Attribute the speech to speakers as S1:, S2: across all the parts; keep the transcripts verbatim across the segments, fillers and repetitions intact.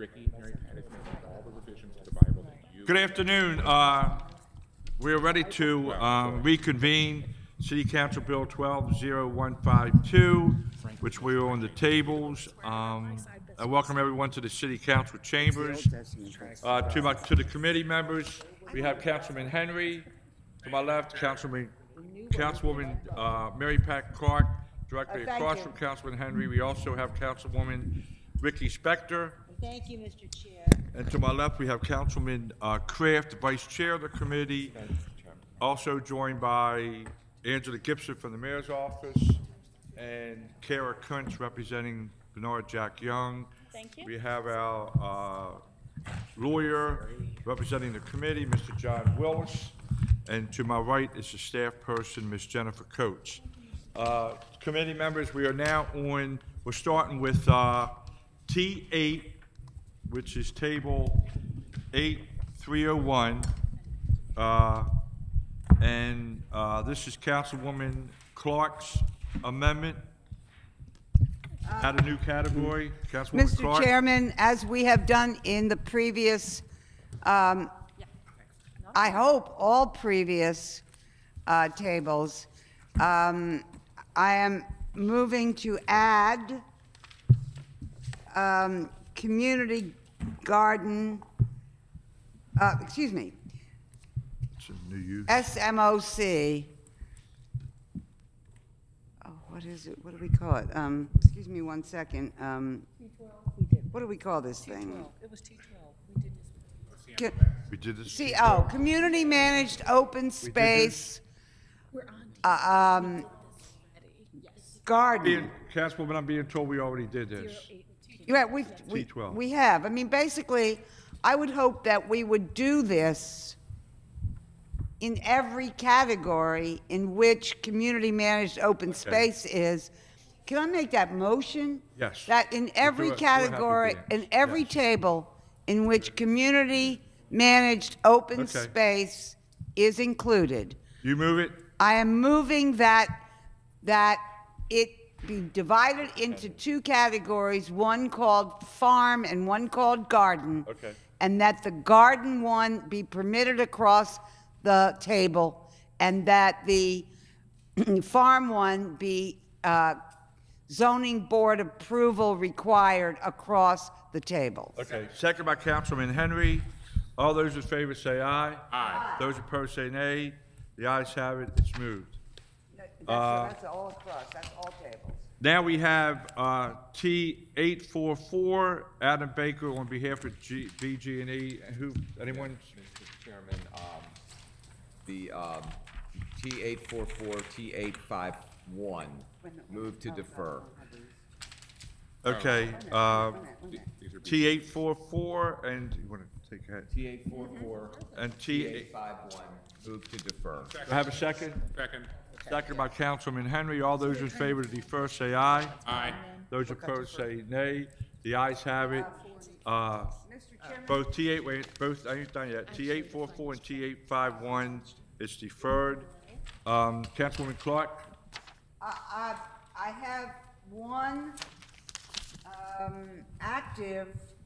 S1: Ricky, Mary Pat is making all the revisions to the Bible that you.
S2: Good afternoon. Uh, we're ready to um, reconvene City Council Bill twelve oh one five two, which we're on the tables. Um, I welcome everyone to the City Council chambers. Uh, to, my, to the committee members, we have Councilman Henry. To my left, Councilman, Councilwoman uh, Mary Pat Clark. Directly
S3: Oh,
S2: across
S3: you.
S2: from Councilman Henry, we also have Councilwoman Ricky Spector.
S3: Thank you, Mister Chair.
S2: And to my left, we have Councilman uh, Kraft, the Vice Chair of the committee, also joined by Angela Gibson from the Mayor's Office, and Kara Kuntz representing Bernard Jack Young.
S3: Thank you.
S2: We have our uh, lawyer representing the committee, Mister John Willis, and to my right is the staff person, Miz Jennifer Coates. Uh, committee members, we are now on, we're starting with uh, T eight, which is table eight three oh one. Uh, and uh, this is Councilwoman Clark's amendment. Add a new category. Councilwoman
S4: Mister
S2: Clark.
S4: Chairman, as we have done in the previous, um, I hope all previous uh, tables, um, I am moving to add um, community garden, uh, excuse me,
S2: It's a new use.
S4: S M O C. Oh, what is it? What do we call it? Um, excuse me one second. Um, what do we call this thing?
S3: It was T twelve. We did this.
S4: Ca-
S2: We did this.
S4: See, oh, community managed open space,
S3: We're on.
S4: uh, um, garden.
S2: Being, Councilwoman, I'm being told we already did this.
S4: Yeah, we, we,
S2: T twelve.
S4: we have. I mean, basically, I would hope that we would do this in every category in which community managed open space is. Can I make that motion?
S2: Yes.
S4: That in every
S2: do it. We're happy
S4: category,
S2: to do
S4: in
S2: it.
S4: every
S2: Yes.
S4: table in which community managed open
S2: Okay.
S4: space is included.
S2: You move it?
S4: I am moving that, that it be divided into two categories, one called farm and one called garden.
S2: Okay.
S4: And that the garden one be permitted across the table, and that the farm one be uh, zoning board approval required across the table.
S2: Okay. Second by Councilman Henry. All those in favor say aye.
S1: Aye.
S2: Those opposed say nay. The ayes have it. It's moved.
S4: That's,
S2: Uh,
S4: that's all across, that's all tables.
S2: Now we have uh, T eight four four, Adam Baker on behalf of G, B G and E. Who, anyone?
S5: Mister Chairman, um, the, um, T eight four four, T eight five one, move to defer.
S2: Okay, uh,
S1: These are
S2: T eight four four, and you want to take ahead?
S5: T eight four four,
S2: And
S5: T
S2: T,
S5: eight five one, move to defer.
S2: do I have a second?
S1: second.
S2: Second by Councilman Henry. All those in favor to defer say aye.
S1: Aye.
S2: Those opposed say nay. The ayes have it. Uh,
S4: Mister Chairman?
S2: Both T eight, wait, both, I ain't done yet. T eight four four and T eight five one is deferred. Um, Councilwoman Clark?
S4: I, I, I have one, um, active,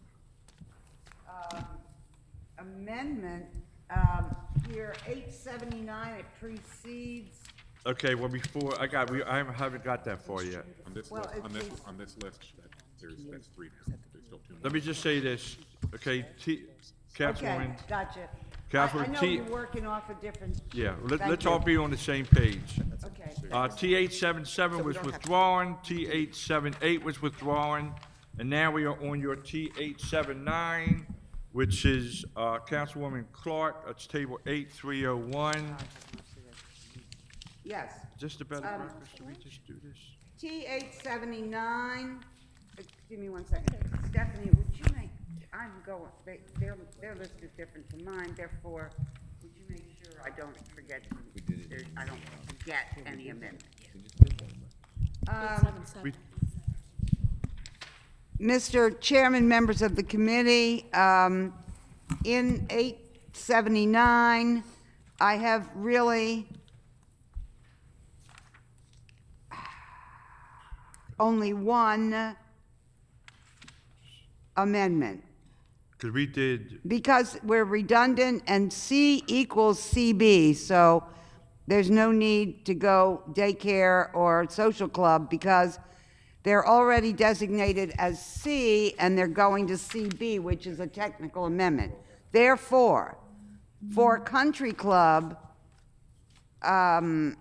S4: um, amendment, um, here, eight seventy-nine, it precedes,
S2: Okay, well, before, I got, we, I haven't got that far yet.
S1: On this
S4: Well,
S1: list, on this,
S4: it's-
S1: on this list, that, there's, that's three now. There's still two more.
S2: Let me just say this, okay, T,
S4: okay,
S2: Councilwoman,
S4: gotcha. I,
S2: Councilman
S4: I know
S2: T-
S4: you're working off a different.
S2: yeah, let,
S4: Thank
S2: let's
S4: you.
S2: all be on the same page.
S4: Okay.
S2: Uh, T eight seven seven was withdrawn, T eight seven eight was withdrawn, and now we are on your T eight seven nine, which is, uh, Councilwoman Clark, that's table eight three oh one.
S4: Yes.
S2: Is this the better
S4: Um,
S2: workers? Should we just do this?
S4: T eight seventy-nine, uh, give me one second. Stephanie, would you make, I'm going, they, their, their list is different from mine, therefore, would you make sure I don't forget, there- I don't forget any amendments? Um,
S2: We,
S4: Mister Chairman, members of the committee, um, in eight seventy-nine, I have really only one amendment.
S2: Because we did,
S4: Because we're redundant and C equals C B, so there's no need to go daycare or social club because they're already designated as C and they're going to C B, which is a technical amendment. Therefore, for country club, um,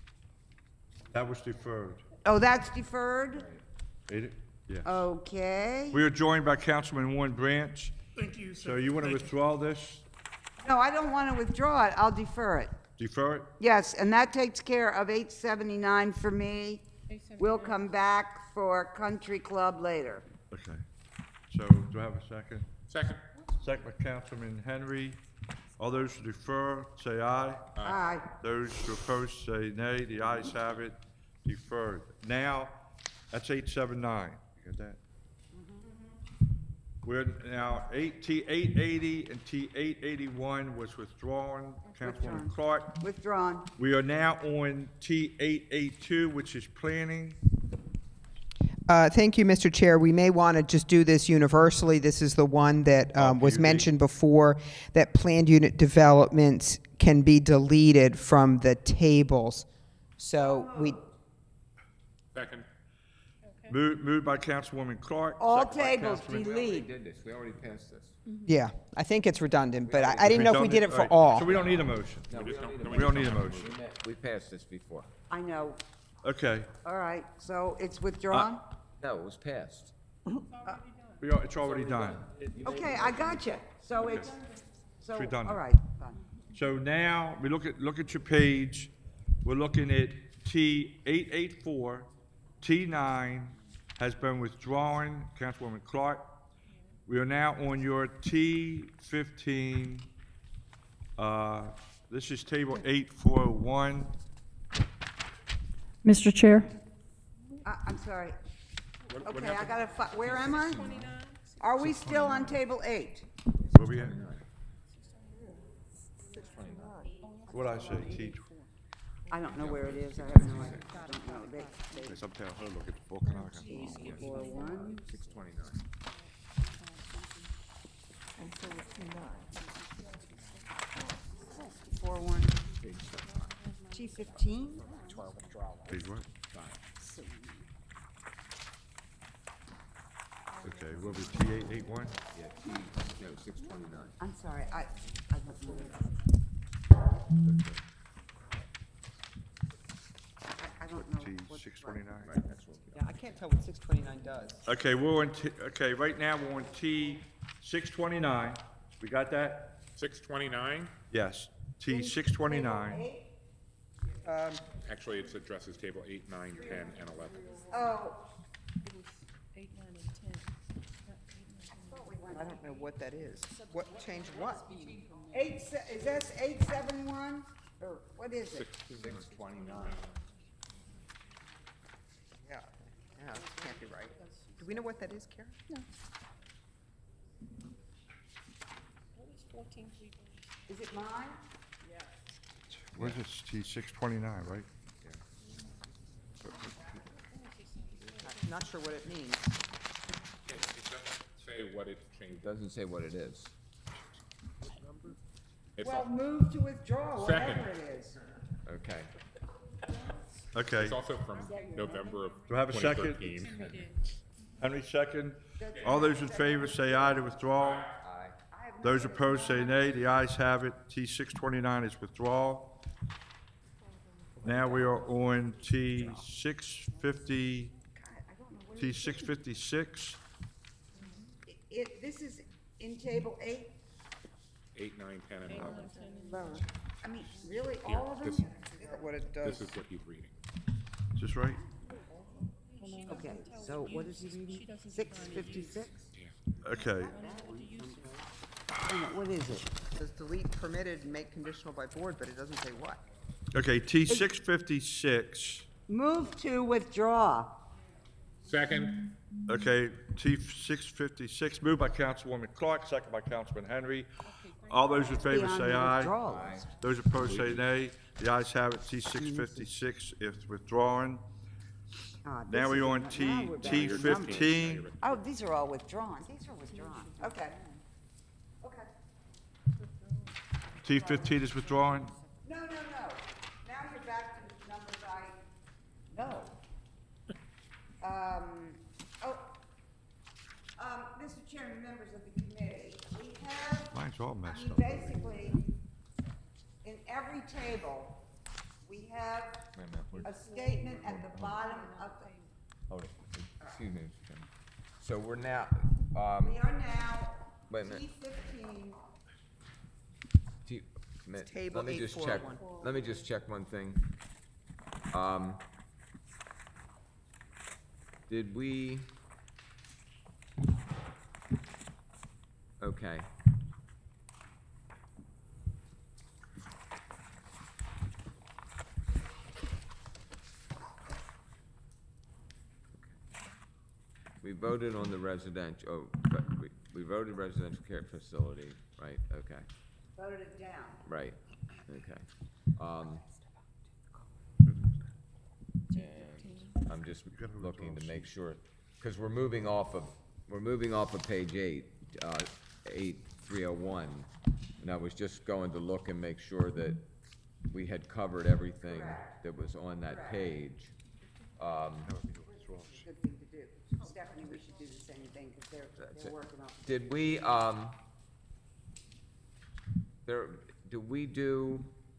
S2: that was deferred.
S4: oh, that's deferred?
S2: Ain't it? Yeah.
S4: Okay.
S2: We are joined by Councilman Warren Branch.
S6: Thank you, sir.
S2: So you want to
S6: Thank you.
S2: withdraw this?
S4: No, I don't want to withdraw it. I'll defer it.
S2: Defer it?
S4: Yes, and that takes care of eight seventy-nine for me. We'll come back for country club later.
S2: Okay. So do I have a second?
S1: Second.
S2: Second by Councilman Henry. All those to defer, say aye.
S4: Aye.
S2: Those to oppose, say nay. The ayes have it. Deferred. Now, that's eight seven nine. You got that? We're now eight, T eight eighty and T eight eighty-one was withdrawn. Councilwoman Clark.
S4: Withdrawn.
S2: We are now on T eight eighty-two, which is planning.
S7: Uh, Thank you, Mister Chair. We may want to just do this universally. This is the one that um, was
S2: P U D.
S7: mentioned before, that planned unit developments can be deleted from the tables. So we,
S1: Second.
S2: Moved, moved by Councilwoman Clark.
S4: All
S2: second by
S4: tables
S2: Councilman-
S5: We already
S4: delete.
S5: did this, we already passed this.
S7: yeah, I think it's redundant, but I I didn't know if we did it for
S2: Redundant?
S7: all.
S2: So we don't need a motion.
S5: No, we
S1: just
S5: don't
S1: don't-
S5: need a
S1: no,
S2: We don't need a
S5: motion.
S2: motion.
S5: We met- We passed this before.
S4: I know.
S2: Okay.
S4: All right, so it's withdrawn?
S5: No, it was passed.
S2: We are, it's already done.
S4: Okay, I got you. So it's, so,
S2: redundant.
S4: all right, fine.
S2: So now, we look at, look at your page. We're looking at T eight eighty-four, T nine has been withdrawn, Councilwoman Clark. We are now on your T fifteen. Uh, this is table eight four oh one.
S8: Mister Chair,
S4: I, I'm sorry.
S1: What- what
S4: Okay, I
S1: happened?
S4: gotta, fi- where am I? Are we still on table eight?
S2: Where we at? What'd I say, T?
S4: I don't know where it is. I have no idea. I don't know. They, they,
S2: Yes, I'm telling her, look at the book and I can.
S4: four, one.
S5: Six twenty-nine.
S4: Four, one. T fifteen?
S2: Page what? Okay, what was T eight eight one?
S5: Yeah, T, no, six twenty-nine.
S4: I'm sorry, I, I don't know. I, I don't know.
S2: T
S4: what's
S2: six
S4: right.
S2: twenty-nine?
S5: Right, that's what.
S7: Yeah, I can't tell what six twenty-nine does.
S2: Okay, we're on, T- okay, right now, we're on T six twenty-nine. We got that?
S1: Six twenty-nine?
S2: Yes, T six twenty-nine.
S1: Actually, it addresses table eight, nine, ten, and eleven.
S4: Oh,
S3: Eight, nine, and ten.
S7: I don't know what that is. What, changed what?
S4: eight, se- is that eight seven one? Or what is it?
S5: Six twenty-nine.
S7: Yeah, yeah, this can't be right. Do we know what that is, Karen? No.
S3: What was fourteen, three,
S4: Is it mine?
S2: What is this, T six twenty-nine, right?
S7: Not sure what it means.
S1: It doesn't say what it changed.
S5: It doesn't say what it is.
S1: It's
S4: Well,
S1: al-
S4: move to withdraw,
S1: Second.
S4: whatever it is.
S5: Okay.
S2: Okay,
S1: it's also from November of
S2: Do I have a
S1: twenty
S2: second?
S1: thirteen.
S2: Henry second. All those in favor say aye to withdraw.
S5: Aye.
S2: Those opposed say nay. The ayes have it. T six twenty-nine is withdrawal. Now we are on T six fifty, T six fifty-six.
S4: It, this is in table eight?
S1: Eight, nine, ten, and eleven.
S4: I mean, really, all of
S1: This,
S4: them?
S7: What it
S1: this
S7: does.
S1: is what he's reading.
S2: Is this right?
S4: Okay, so what is he reading? Six fifty-six?
S2: Okay,
S4: What is it?
S7: It says delete permitted and make conditional by board, but it doesn't say what.
S2: okay, T six fifty-six.
S4: Move to withdraw.
S1: Second.
S2: Okay, T six fifty-six, moved by Councilwoman Clark, second by Councilman Henry. All those in favor
S4: Beyond
S2: say
S4: the
S2: aye.
S4: withdrawal list.
S2: Those opposed say nay. The ayes have it. T six fifty-six is withdrawn.
S4: Ah, this
S2: Now we
S4: is-
S2: on T,
S4: now we're back
S2: T
S4: to numbers.
S2: fifteen.
S4: Oh, these are all withdrawn. These are withdrawn. Okay.
S2: T fifteen is withdrawn?
S4: No, no, no. Now you're back to the numbers I, no. Um, oh, um, Mister Chairman, members of the committee, we have,
S2: Mine's all
S4: I
S2: messed
S4: mean,
S2: up.
S4: basically, in every table, we have
S5: Wait a minute, we're-
S4: a statement at the bottom of the,
S5: Hold it. Excuse me, Mister Chairman. So we're now, um,
S4: we are now
S5: Wait a minute.
S4: T fifteen.
S5: T- mi-
S7: Table
S5: let me
S7: eight
S5: just
S7: four
S5: check,
S7: one.
S5: let me just check one thing. Um, did we? Okay. We voted on the residential, oh, but we, we voted residential care facility, right, okay,
S4: Voted it down.
S5: right, okay. Um, and I'm just looking to make sure, because we're moving off of, we're moving off of page eight, uh, eight, three oh one. And I was just going to look and make sure that we had covered everything that was on that page. Um,
S4: Good thing to do. Stephanie, we should do the same thing, because they're,
S5: That's
S4: they're
S5: it.
S4: working on.
S5: Did we, um, there, do we do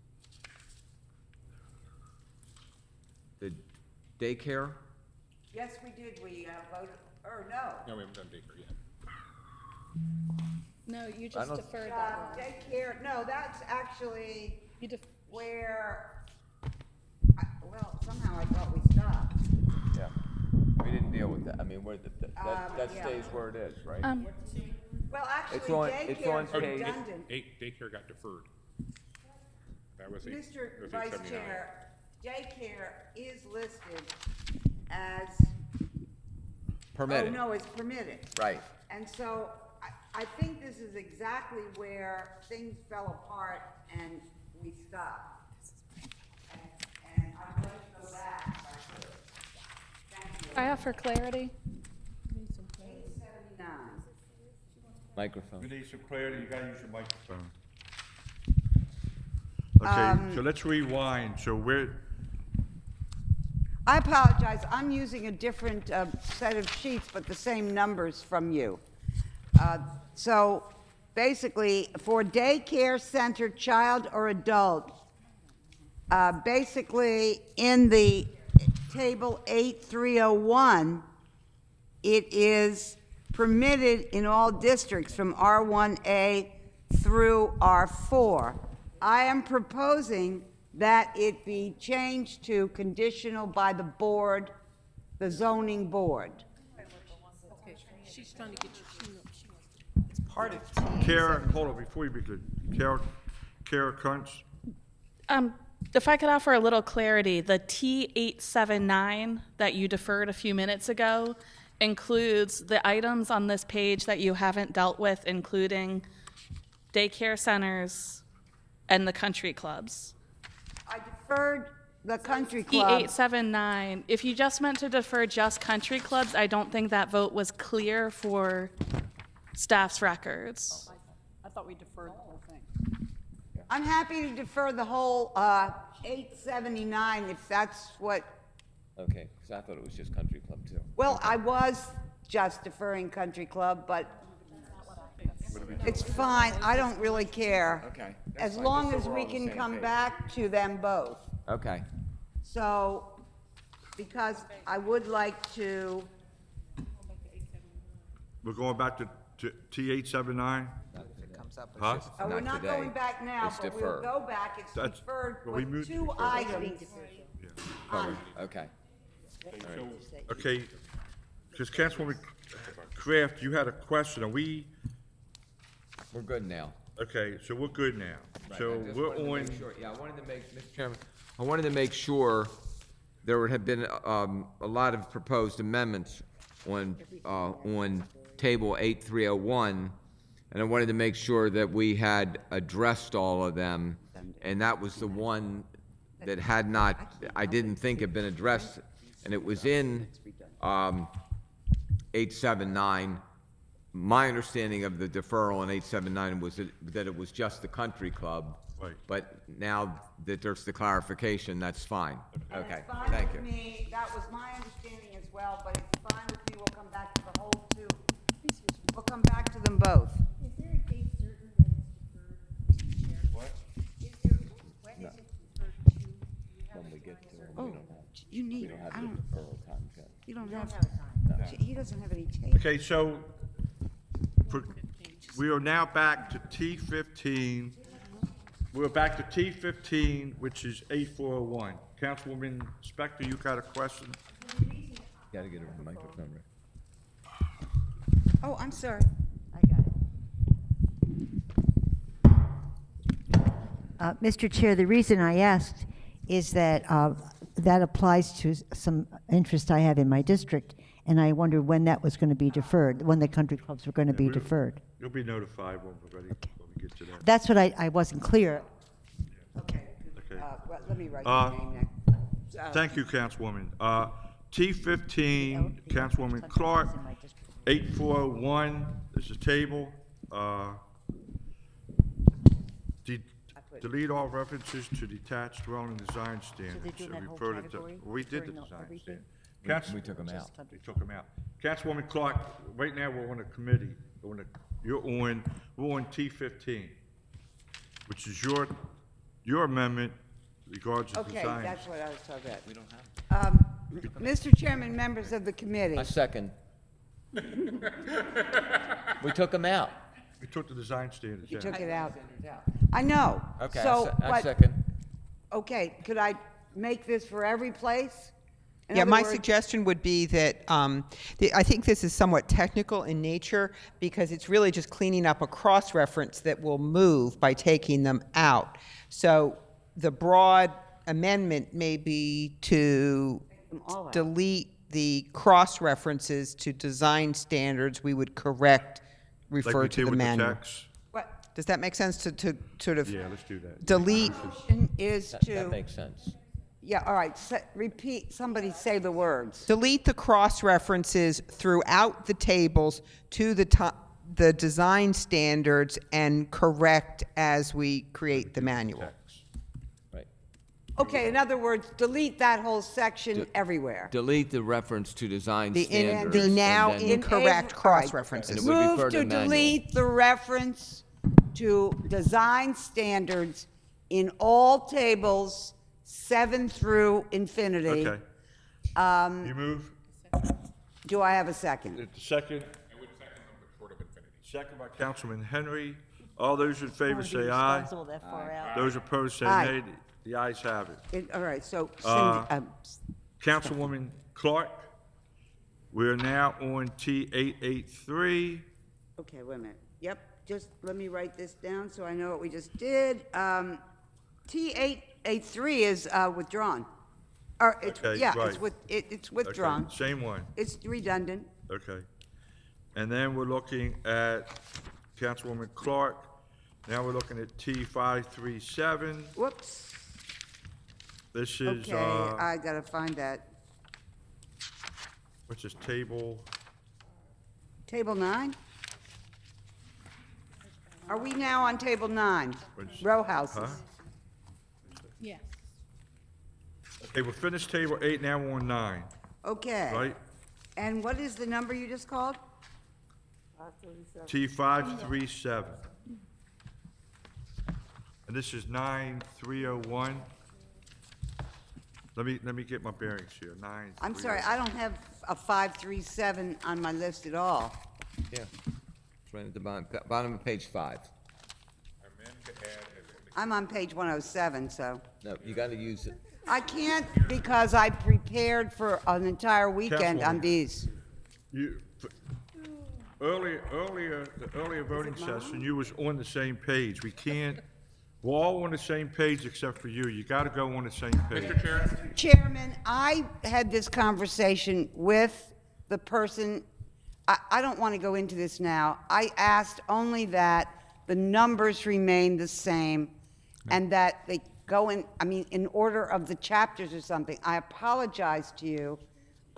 S5: the daycare?
S4: Yes, we did, we, uh, voted, or no.
S1: No, we haven't done daycare yet.
S3: No, you
S5: I
S3: just
S5: don't-
S3: deferred
S4: Uh,
S3: that one.
S4: daycare, no, that's actually
S3: You def,
S4: where, I- well, somehow I thought we stopped.
S5: Yeah. We didn't deal with that, I mean, where, the- the- that,
S4: Um,
S5: that
S4: yeah.
S5: stays where it is, right?
S3: um,
S4: Well, actually,
S5: It's on- it's on
S4: daycare is
S1: Oh,
S5: page-
S1: day-
S4: redundant.
S1: Eight, daycare got deferred. That was eight.
S4: Mister
S1: that was
S4: Vice
S1: 879.
S4: Chair, daycare is listed as, oh,
S5: Permitted,
S4: no, it's permitted.
S5: right.
S4: And so I, I think this is exactly where things fell apart and we stopped. And, and I'm going to go back if I could. Thank you.
S3: I offer clarity.
S4: Eight seventy-nine.
S5: Microphone.
S2: You need some clarity, you gotta use your microphone. Okay,
S4: Um,
S2: so let's rewind, so we're,
S4: I apologize, I'm using a different uh, set of sheets, but the same numbers from you. Uh, So basically, for daycare center, child or adult, uh, basically in the table eight three oh one, it is permitted in all districts from R one A through R four. I am proposing that it be changed to conditional by the board, the zoning board.
S3: Okay, she's trying to get you, she, she wants
S7: It's part of T.
S2: Kara, hold on, before you begin, Kara, Kara Kuntz,
S6: Um, if I could offer a little clarity, the T eight seven nine that you deferred a few minutes ago includes the items on this page that you haven't dealt with, including daycare centers and the country clubs.
S4: I deferred the country
S6: T
S4: club.
S6: eight seven nine, if you just meant to defer just country clubs, I don't think that vote was clear for staff's records.
S3: I thought we deferred the whole thing.
S4: I'm happy to defer the whole uh, eight seventy-nine if that's what,
S5: Okay, because I thought it was just country club too.
S4: well, I was just deferring country club, but it's fine, I don't really care.
S5: Okay, that's
S4: As
S5: fine,
S4: long
S5: just
S4: as
S5: so we're
S4: we
S5: all on the
S4: can
S5: same
S4: come
S5: page.
S4: back to them both.
S5: Okay,
S4: So, because I would like to,
S2: we're going back to, to T eight seven nine?
S7: Comes up.
S2: Huh?
S4: uh, we're
S5: Not
S4: not
S5: today.
S4: going back now,
S5: It's
S4: but we'll
S5: deferred.
S4: go back, it's
S2: That's-
S4: deferred
S2: well, we
S4: with
S2: moved to
S4: two
S2: defer.
S4: items.
S5: covered, okay.
S2: Okay, because Councilwoman Kraft, you had a question, are we,
S5: We're good now.
S2: okay, so we're good now.
S5: Right,
S2: So
S5: I just
S2: we're
S5: wanted to
S2: on,
S5: make sure- Yeah, I wanted to make, Mister Chairman, I wanted to make sure there would have been, um, a lot of proposed amendments on, uh, on table eight three oh one, and I wanted to make sure that we had addressed all of them, and that was the one that had not, I didn't think had been addressed, and it was in, um, eight seven nine, my understanding of the deferral in eight seven nine was that, that it was just the country club.
S2: Right.
S5: But now that there's the clarification, that's fine. Okay,
S4: It's fine
S5: thank
S4: with
S5: you.
S4: me, that was my understanding as well, but it's fine with me, we'll come back to the whole two. We'll come back to them both.
S8: Is there a date certain that it's deferred, Chair?
S2: What?
S8: Is there, when is it deferred to? Do you have a time certain?
S4: Oh, you need, I don't, you don't have, he doesn't have any tape.
S2: Okay, so for, we are now back to T fifteen. We're back to T fifteen, which is eight four oh one. Councilwoman Spector, you got a question?
S5: Gotta get a microphone.
S4: Oh, I'm sorry.
S8: I got it. Uh, Mister Chair, the reason I asked is that uh, that applies to s- some interest I have in my district, and I wondered when that was going to be deferred, when the country clubs were going to be
S2: we-
S8: deferred.
S2: You'll be notified when we're ready, when we get to that.
S8: That's what I, I wasn't clear.
S4: Okay.
S2: Okay.
S4: Uh, well, let me write
S2: Uh,
S4: your name next. Uh,
S2: Thank you, Councilwoman. Uh, T fifteen, Councilwoman Clark, eight four oh one is the table. Uh, de- Delete all references to detached dwelling design standards.
S8: doing
S2: and
S8: that whole
S2: refer to the-
S8: category?
S2: We did the
S8: Referring to
S2: design
S8: everything?
S2: standard.
S5: We-
S2: Council-
S5: we took 'em out.
S2: We took them out. Councilwoman Clark, right now, we're on a committee. We're on a- You're on, we're on T fifteen, which is your, your amendment regards to
S4: Okay,
S2: design.
S4: that's what I was talking about. We don't have. Um, Mister Chairman, members of the committee,
S5: A second. We took them out.
S2: We took the design standards
S4: you
S2: out.
S4: took it out. I know.
S5: Okay, I
S4: So,
S5: se- I
S4: but-
S5: second.
S4: Okay, could I make this for every place? In
S7: Yeah,
S4: other
S7: my
S4: words-
S7: suggestion would be that, um, the, I think this is somewhat technical in nature because it's really just cleaning up a cross-reference that will move by taking them out. So the broad amendment may be to
S4: them all out.
S7: delete the cross-references to design standards we would correct,
S2: Like
S7: refer
S2: we
S7: to
S2: did
S7: the
S2: with the
S7: manual.
S2: text?
S4: What
S7: Does that make sense to, to sort of
S2: Yeah, let's do that.
S7: delete?
S4: is
S5: That,
S4: to,
S5: that makes sense.
S4: yeah, all right, se- repeat, somebody say the words.
S7: Delete the cross-references throughout the tables to the to- the design standards and correct as we create the manual.
S2: Text.
S5: Right.
S4: Okay, in other words, delete that whole section
S5: De-
S4: everywhere.
S5: Delete the reference to design
S7: The, in,
S5: standards.
S7: the
S5: and
S7: now
S5: then-
S4: in-
S7: incorrect
S4: all right.
S7: cross-references.
S5: And it would refer
S4: Move
S5: to
S4: to
S5: manual.
S4: delete the reference to design standards in all tables, seven through infinity.
S2: Okay.
S4: Um,
S2: You move?
S4: Do I have a second?
S2: The second,
S1: I would second them but short of infinity.
S2: second by Councilman Henry. All those in favor say aye.
S8: that far out.
S2: Those opposed say
S4: Aye.
S2: nay. The ayes have it.
S4: It- All right, so
S2: Uh,
S4: Cindy, um,
S2: Councilwoman Clark, we're now on T eight eight three.
S4: okay, wait a minute. Yep, just let me write this down so I know what we just did. Um, T eight eight three is uh, withdrawn. Or, it's,
S2: Okay,
S4: yeah, it's
S2: right.
S4: with, it- it's
S2: Okay,
S4: withdrawn.
S2: Same one,
S4: It's redundant.
S2: okay. And then we're looking at Councilwoman Clark. Now we're looking at T five three seven.
S4: Whoops.
S2: This is,
S4: Okay,
S2: uh,
S4: I gotta find that.
S2: what's this table?
S4: Table nine? Are we now on table nine?
S2: Which-
S4: Row
S2: Huh?
S4: houses.
S3: Yes.
S2: Okay, we're finished table eight, now we're on nine,
S4: Okay.
S2: right?
S4: And what is the number you just called?
S2: T five three seven. And this is nine three oh one. Let me, let me get my bearings here, nine.
S4: I'm sorry, I don't have a five three seven on my list at all.
S5: Yeah. It's right at the bottom, bottom of page five.
S1: Amend to add as indicated.
S4: I'm on page one oh seven, so.
S5: No, you gotta use it.
S4: I can't because I prepared for an entire weekend on
S2: Councilwoman.
S4: these.
S2: You, f- earlier, earlier, the earlier voting session, you was on the same page. We can't, we're all on the same page except for you. You gotta go on the same page.
S1: Mister Chair,
S4: Chairman, I had this conversation with the person, I, I don't want to go into this now. I asked only that the numbers remain the same and that they go in, I mean, in order of the chapters or something. I apologize to you, but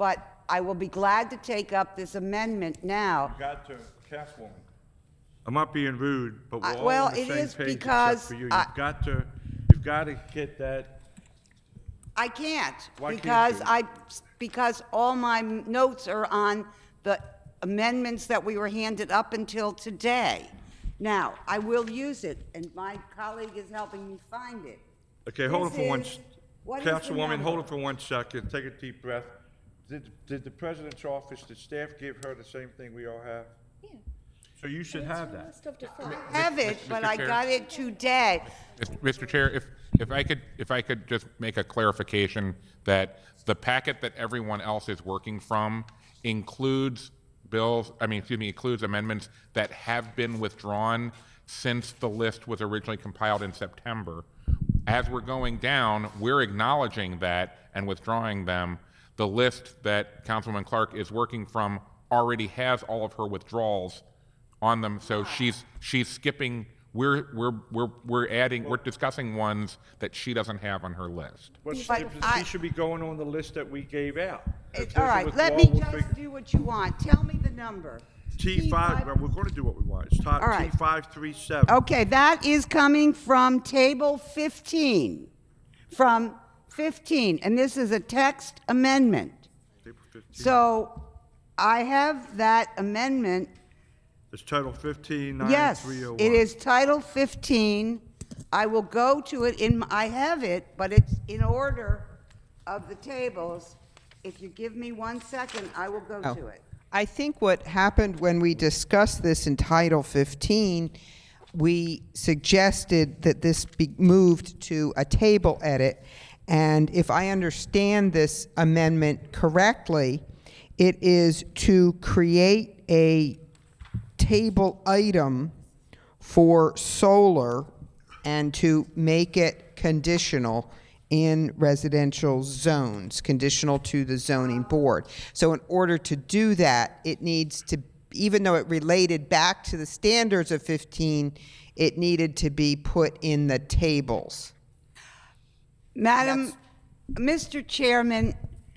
S4: I will be glad to take up this amendment now.
S2: You got to, Councilwoman. I'm not being rude, but we're
S4: I-
S2: all
S4: well,
S2: on the
S4: it
S2: same
S4: is
S2: page except
S4: because
S2: for you.
S4: I-
S2: You've got to, you've got to get that.
S4: I can't,
S2: Why can't
S4: because
S2: you?
S4: I, because all my notes are on the amendments that we were handed up until today. Now, I will use it, and my colleague is helping me find it.
S2: Okay, hold it
S4: This
S2: for one,
S4: is-
S2: s-
S4: what is the
S2: Councilwoman, hold
S4: number?
S2: it for one second, take a deep breath. Did, did the President's office, did staff give her the same thing we all have?
S6: Yeah.
S2: So you should have that.
S4: I have it, but I
S1: Chair.
S4: got it today.
S1: Mister Chair, if, if I could, if I could just make a clarification that the packet that everyone else is working from includes bills, I mean, excuse me, includes amendments that have been withdrawn since the list was originally compiled in September. As we're going down, we're acknowledging that and withdrawing them. The list that Councilwoman Clark is working from already has all of her withdrawals on them, so she's she's skipping. We're we're we're we're adding. We're discussing ones that she doesn't have on her list.
S2: But
S4: But
S2: she
S4: I-
S2: should be going on the list that we gave out. If
S4: It-
S2: there's
S4: All
S2: a
S4: right, let me
S2: withdrawal, we'll
S4: just
S2: figure-
S4: do what you want. Tell me the number.
S2: T five, well, we're gonna do what we want. It's top
S4: All right.
S2: T five three seven.
S4: Okay, that is coming from table fifteen, from fifteen, and this is a text amendment. So I have that amendment.
S2: It's Title fifteen, nine
S4: Yes,
S2: three oh one.
S4: it is Title fifteen. I will go to it in, I have it, but it's in order of the tables. If you give me one second, I will go
S7: Oh.
S4: to it.
S7: I think what happened when we discussed this in Title fifteen, we suggested that this be moved to a table edit. And if I understand this amendment correctly, it is to create a table item for solar and to make it conditional in residential zones, conditional to the zoning board. So in order to do that, it needs to, even though it related back to the standards of fifteen, it needed to be put in the tables.
S4: Madam, Mister Chairman,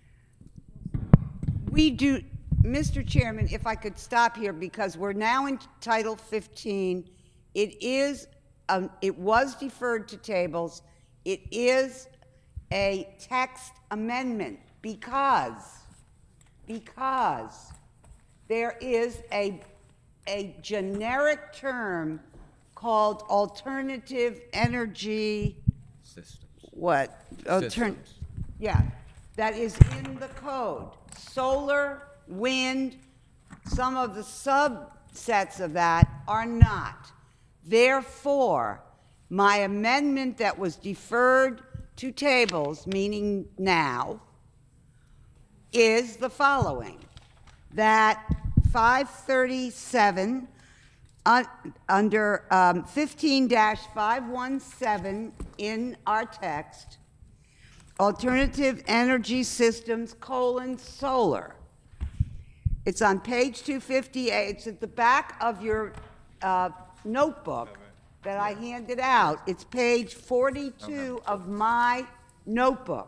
S4: we do, Mister Chairman, if I could stop here, because we're now in Title fifteen. It is, um, it was deferred to tables. It is a text amendment because, because there is a, a generic term called alternative energy,
S5: System.
S4: what? Altern-
S5: Systems.
S4: Yeah, that is in the code. Solar, wind, some of the subsets of that are not. Therefore, my amendment that was deferred to tables, meaning now, is the following, that five thirty-seven, un- under um, fifteen dash five seventeen in our text, alternative energy systems, colon, solar. It's on page two fifty-eight. It's at the back of your uh, notebook that I handed out. It's page forty-two of my notebook.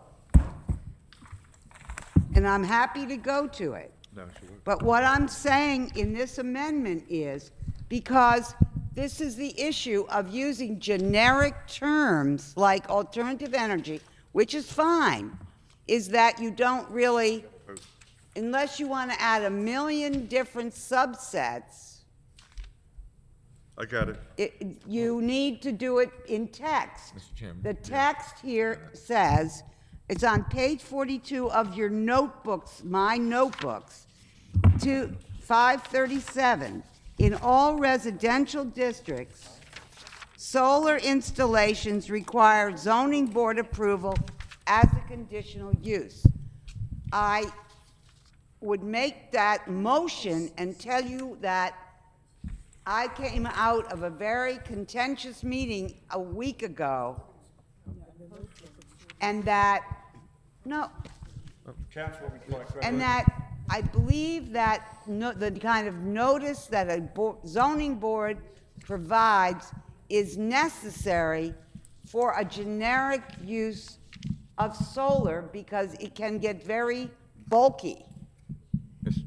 S4: And I'm happy to go to it.
S2: No, she won't.
S4: But what I'm saying in this amendment is, because this is the issue of using generic terms like alternative energy, which is fine, is that you don't really, unless you want to add a million different subsets,
S2: I got it.
S4: it, you need to do it in text.
S5: Mister Chairman.
S4: The text here says, it's on page forty-two of your notebooks, my notebooks, to five thirty-seven. In all residential districts, solar installations require zoning board approval as a conditional use. I would make that motion and tell you that I came out of a very contentious meeting a week ago, and that, no,
S2: Councilwoman Clark, go
S4: and
S2: ahead.
S4: that I believe that no, the kind of notice that a bo- zoning board provides is necessary for a generic use of solar because it can get very bulky.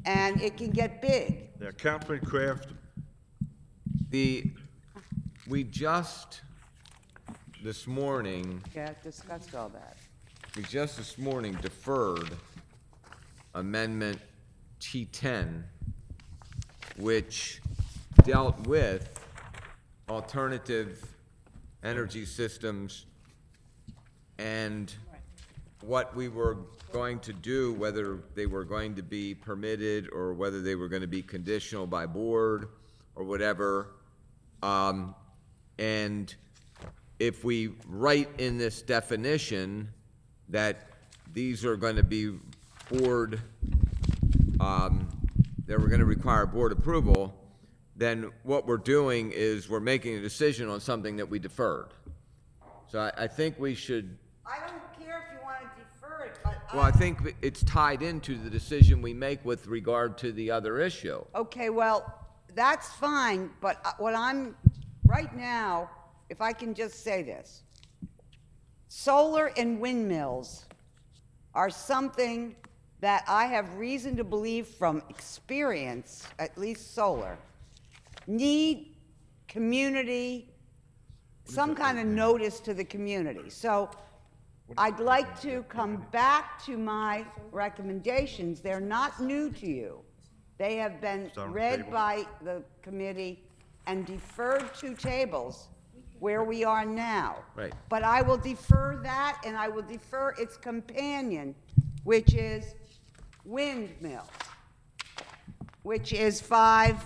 S4: and it can get big.
S2: Yeah, Councilman Kraft,
S5: The, we just, this morning,
S4: Yeah, discussed all that.
S5: we just this morning deferred Amendment T ten, which dealt with alternative energy systems and what we were going to do, whether they were going to be permitted or whether they were going to be conditional by board or whatever. Um, and if we write in this definition that these are going to be board, um, that we're going to require board approval, then what we're doing is we're making a decision on something that we deferred. So I, I think we should,
S4: I don't care if you want to defer it, but
S5: well, I think it's tied into the decision we make with regard to the other issue.
S4: Okay, well, that's fine, but uh, what I'm, right now, if I can just say this, solar and windmills are something that I have reason to believe from experience, at least solar, need community, some kind of notice to the community. So I'd like to come back to my recommendations. They're not new to you. They have been
S2: Start on the
S4: read
S2: table.
S4: by the committee and deferred to tables where we are now.
S5: Right.
S4: But I will defer that, and I will defer its companion, which is windmills, which is five,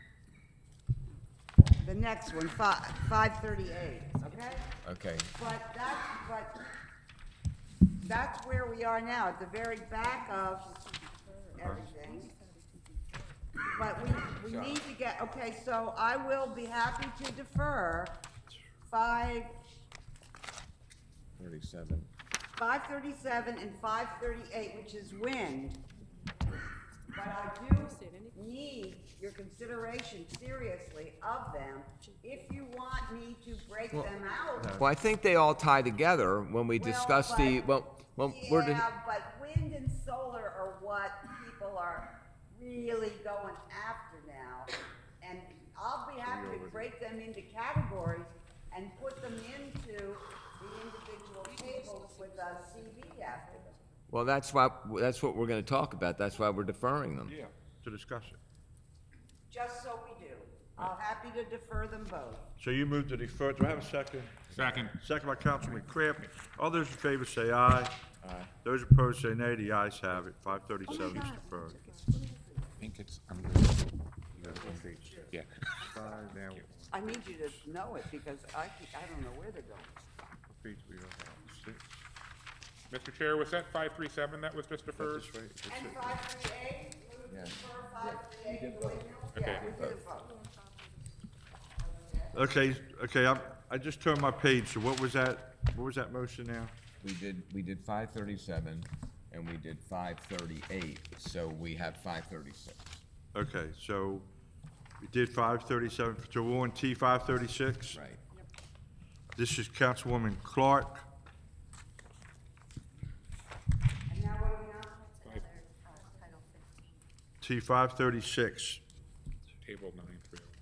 S4: the next one, five, five thirty-eight, okay?
S5: Okay.
S4: But that's, but that's where we are now, at the very back of everything. But we, we need to get, okay, so I will be happy to defer five,
S5: Thirty-seven.
S4: five thirty-seven and five thirty-eight, which is wind. But I do need your consideration seriously of them, if you want me to break them out.
S5: Well, I think they all tie together when we
S4: Well,
S5: discuss the,
S4: but-
S5: well, well, we're, di-
S4: Yeah, but wind and solar are what people are really going after now. And I'll be happy to break them into categories and put them into the individual tables with a C V after them.
S5: well, that's why, that's what we're gonna talk about. That's why we're deferring them.
S2: yeah, to discuss it.
S4: Just so we do. I'm happy to defer them both.
S2: So you moved to defer, do I have a second?
S1: Second.
S2: Second by Councilman Kraft. All those in favor say aye. Aye. Those opposed say nay. The ayes have it. Five thirty-seven is deferred.
S1: I think it's under. Yeah.
S2: Five now.
S4: I need you to know it because I, I don't know where they're going.
S2: Page we are on. Six.
S1: Mister Chair, was that five three seven that was just deferred?
S2: This way, that's
S4: And
S2: it.
S4: five thirty-eight, move to defer five thirty-eight, the windmills?
S1: Okay.
S4: Yeah, we did vote.
S2: Okay, okay, I, I just turned my page, so what was that, what was that motion now?
S5: We did, we did five thirty-seven and we did five thirty-eight, so we have five thirty-six.
S2: Okay, so we did five thirty-seven, so we're on T five thirty-six?
S5: Right.
S2: This is Councilwoman Clark.
S4: And now what are we on?
S2: T five thirty-six.
S1: Table nine three oh.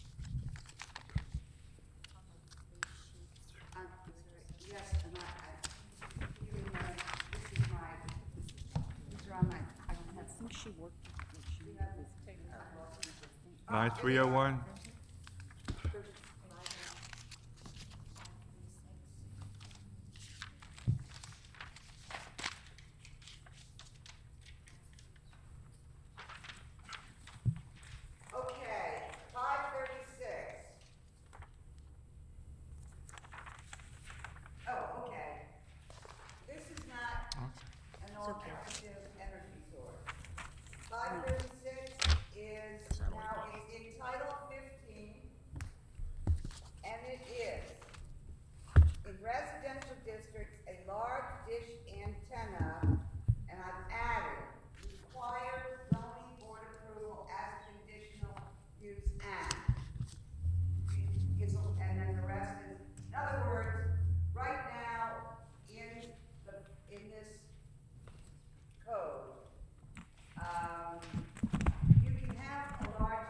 S4: Um, Yes, and I, I, you know, this is my, these are on my, I don't have.
S3: I think she worked, she was
S2: Nine three oh one?
S4: Okay, five thirty-six. Oh, okay. This is not an alternative energy source. Five thirty-six is, now it's in Title fifteen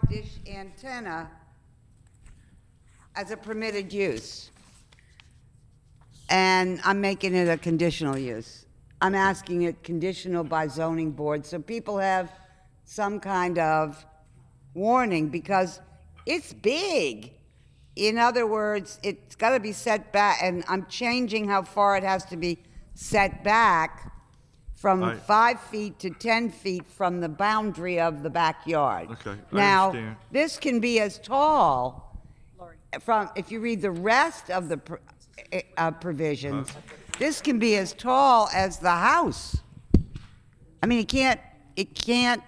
S4: dish antenna as a permitted use. And I'm making it a conditional use. I'm asking it conditional by zoning board, so people have some kind of warning, because it's big. In other words, it's got to be set back, and I'm changing how far it has to be set back from
S2: I-
S4: five feet to ten feet from the boundary of the backyard.
S2: Okay, I
S4: Now,
S2: understand.
S4: this can be as tall from, if you read the rest of the pr- eh, uh, provisions, this can be as tall as the house. I mean, it can't, it can't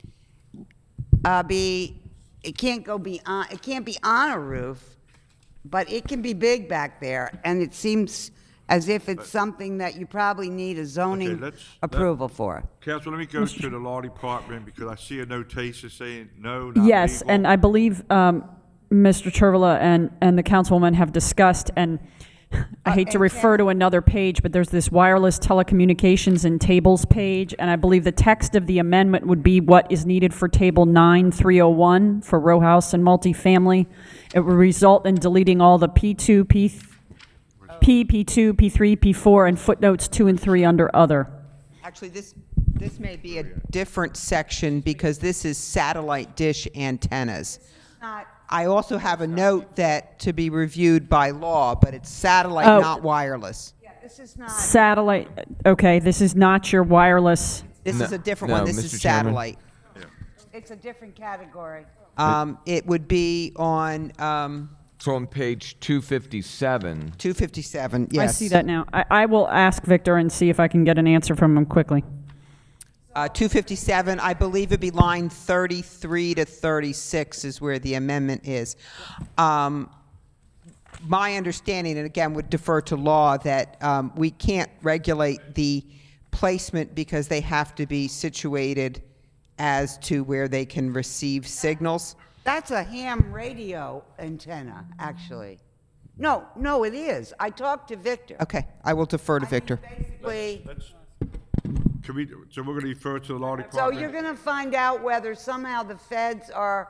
S4: uh, be, it can't go beyond, it can't be on a roof, but it can be big back there, and it seems as if it's something that you probably need a
S2: Okay,
S4: zoning
S2: let's-
S4: approval for.
S2: Council, let me go to the law department because I see a notation saying no, not
S9: Yes,
S2: legal.
S9: and I believe um, Mister Churvala and, and the councilwoman have discussed, and I hate to
S4: and
S9: refer to another page, but there's this wireless telecommunications and tables page, and I believe the text of the amendment would be what is needed for table nine three oh one for row house and multifamily. It would result in deleting all the P two, P, P, P2, P three, P four, and footnotes two and three under other.
S7: Actually, this, this may be a different section because this is satellite dish antennas.
S4: Not-
S7: I also have a note that to be reviewed by law, but it's satellite,
S9: Oh.
S7: not wireless.
S4: Yeah, this is not.
S9: Satellite, okay, this is not your wireless.
S7: This
S5: No,
S7: is a different
S5: no,
S7: one. This
S5: Mister
S7: is
S5: Chairman.
S7: satellite.
S4: It's a different category.
S7: Um, it would be on, um,
S5: It's on page two fifty-seven.
S7: two fifty-seven, yes.
S9: I see that now. I, I will ask Victor and see if I can get an answer from him quickly.
S7: Uh, two fifty-seven, I believe it'd be line thirty-three to thirty-six is where the amendment is. Um, my understanding, and again would defer to law, that um, we can't regulate the placement because they have to be situated as to where they can receive signals.
S4: That's a ham radio antenna, actually. No, no, it is. I talked to Victor.
S7: Okay, I will defer to Victor.
S4: Basically,
S2: Let's- Can we, so we're going to refer to the law
S4: so
S2: department?
S4: you're going to find out whether somehow the feds are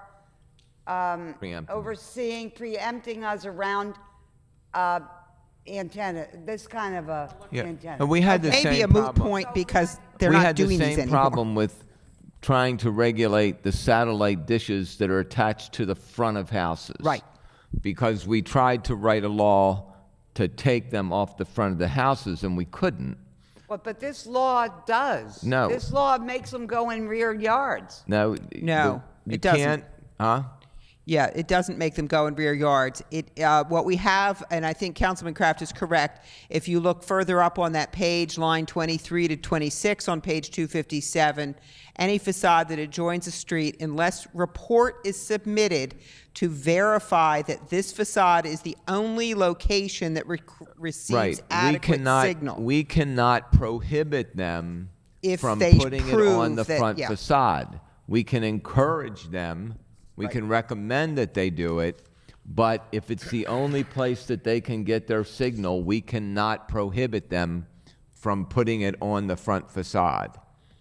S4: um,
S5: Preempting.
S4: overseeing, preempting us around uh, antenna, this kind of a
S5: Yeah,
S4: antenna.
S5: and we had the same
S7: Maybe a moot
S5: problem.
S7: point because they're
S5: we
S7: not
S5: had
S7: doing
S5: the
S7: these
S5: same
S7: anymore.
S5: problem with trying to regulate the satellite dishes that are attached to the front of houses.
S7: Right.
S5: Because we tried to write a law to take them off the front of the houses, and we couldn't.
S4: But, but this law does.
S5: No.
S4: This law makes them go in rear yards.
S5: No.
S7: No,
S5: the- you
S7: it doesn't.
S5: can't- Huh?
S7: Yeah, it doesn't make them go in rear yards. It, uh, what we have, and I think Councilman Kraft is correct, if you look further up on that page, line twenty-three to twenty-six on page two fifty-seven, any facade that adjoins a street, unless report is submitted to verify that this facade is the only location that rec- receives
S5: Right. We
S7: adequate
S5: cannot,
S7: signal.
S5: we cannot prohibit them
S7: If
S5: from
S7: they
S5: putting it
S7: prove
S5: on the
S7: that-
S5: front
S7: yeah.
S5: facade. We can encourage them. We
S7: Right.
S5: can recommend that they do it. But if it's the only place that they can get their signal, we cannot prohibit them from putting it on the front facade.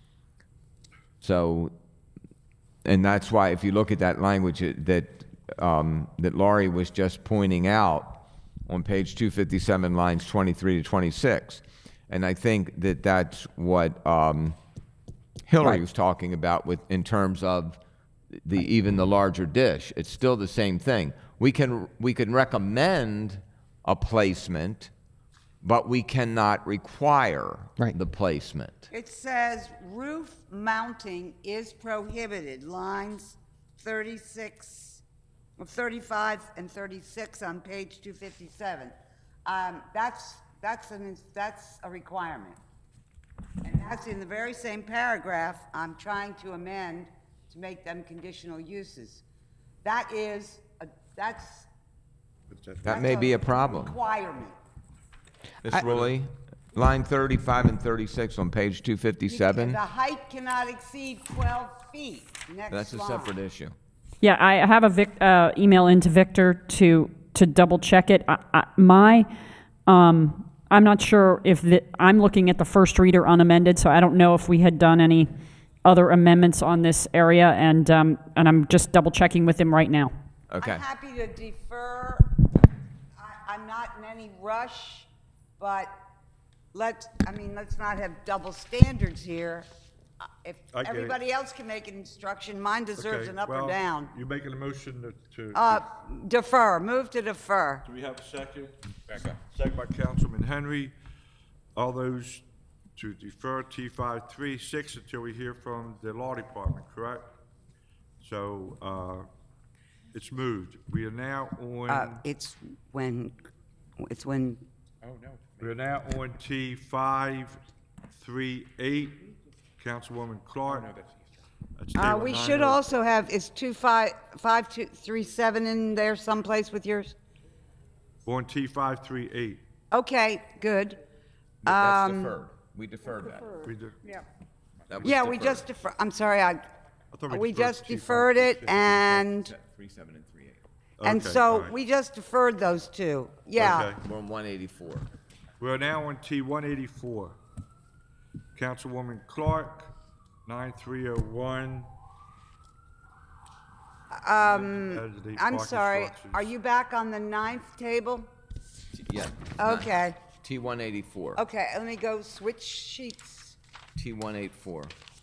S5: So, and that's why if you look at that language it- that, um, that Laurie was just pointing out on page two fifty-seven, lines twenty-three to twenty-six, and I think that that's what um, Hillary
S7: Right.
S5: was talking about with, in terms of the, even the larger dish. It's still the same thing. We can, we can recommend a placement, but we cannot require
S7: Right.
S5: the placement.
S4: It says roof mounting is prohibited, lines thirty-six, well, thirty-five and thirty-six on page two fifty-seven. Um, that's, that's an, that's a requirement. And that's in the very same paragraph I'm trying to amend to make them conditional uses. That is, a- that's.
S5: That may
S4: that's
S5: be a problem.
S4: Requirement.
S5: Miz Rowley, line thirty-five and thirty-six on page two fifty-seven,
S4: The height cannot exceed twelve feet. Next
S5: that's a
S4: line.
S5: separate issue.
S9: Yeah, I have a Vic, uh, email into Victor to, to double check it. I, I, my, um, I'm not sure if the, I'm looking at the first reader unamended, so I don't know if we had done any other amendments on this area, and, um, and I'm just double checking with him right now.
S5: Okay.
S4: I'm happy to defer. I, I'm not in any rush, but let's, I mean, let's not have double standards here. Uh, If
S2: I get it.
S4: everybody else can make an instruction, mine deserves
S2: Okay,
S4: an up
S2: well,
S4: or down.
S2: You making a motion to, to,
S4: Uh, defer, move to defer.
S2: do we have a second?
S1: Second.
S2: Second by Councilman Henry. All those to defer T five three six until we hear from the law department, correct? So, uh, it's moved. We are now
S4: Uh,
S2: on,
S4: it's when, it's when,
S1: Oh, no.
S2: we are now on T five three eight. Councilwoman Clark. That's
S4: uh,
S2: table
S4: we
S2: nine
S4: should
S2: oh-
S4: also have, is two five, five two, three seven in there someplace with yours?
S2: On T five three eight.
S4: Okay, good.
S5: That's
S4: Um,
S5: deferred. We deferred that.
S2: We do-
S5: That was
S4: Yeah, we
S5: deferred.
S4: just defer, I'm sorry, I,
S2: thought
S4: we
S2: deferred
S4: just
S2: T five
S4: deferred
S2: three
S4: it
S2: six.
S4: and,
S5: Three seven and three eight.
S4: and
S2: Okay, all
S4: so
S2: right.
S4: we just deferred those two. Yeah.
S2: Okay.
S5: We're on one eighty-four.
S2: We are now on T one eighty-four. Councilwoman Clark, nine three oh one.
S4: Um, I'm sorry, are you back on the ninth table?
S5: Yeah.
S4: Okay,
S5: T one eighty-four.
S4: okay, let me go switch sheets.
S5: T one eighty-four.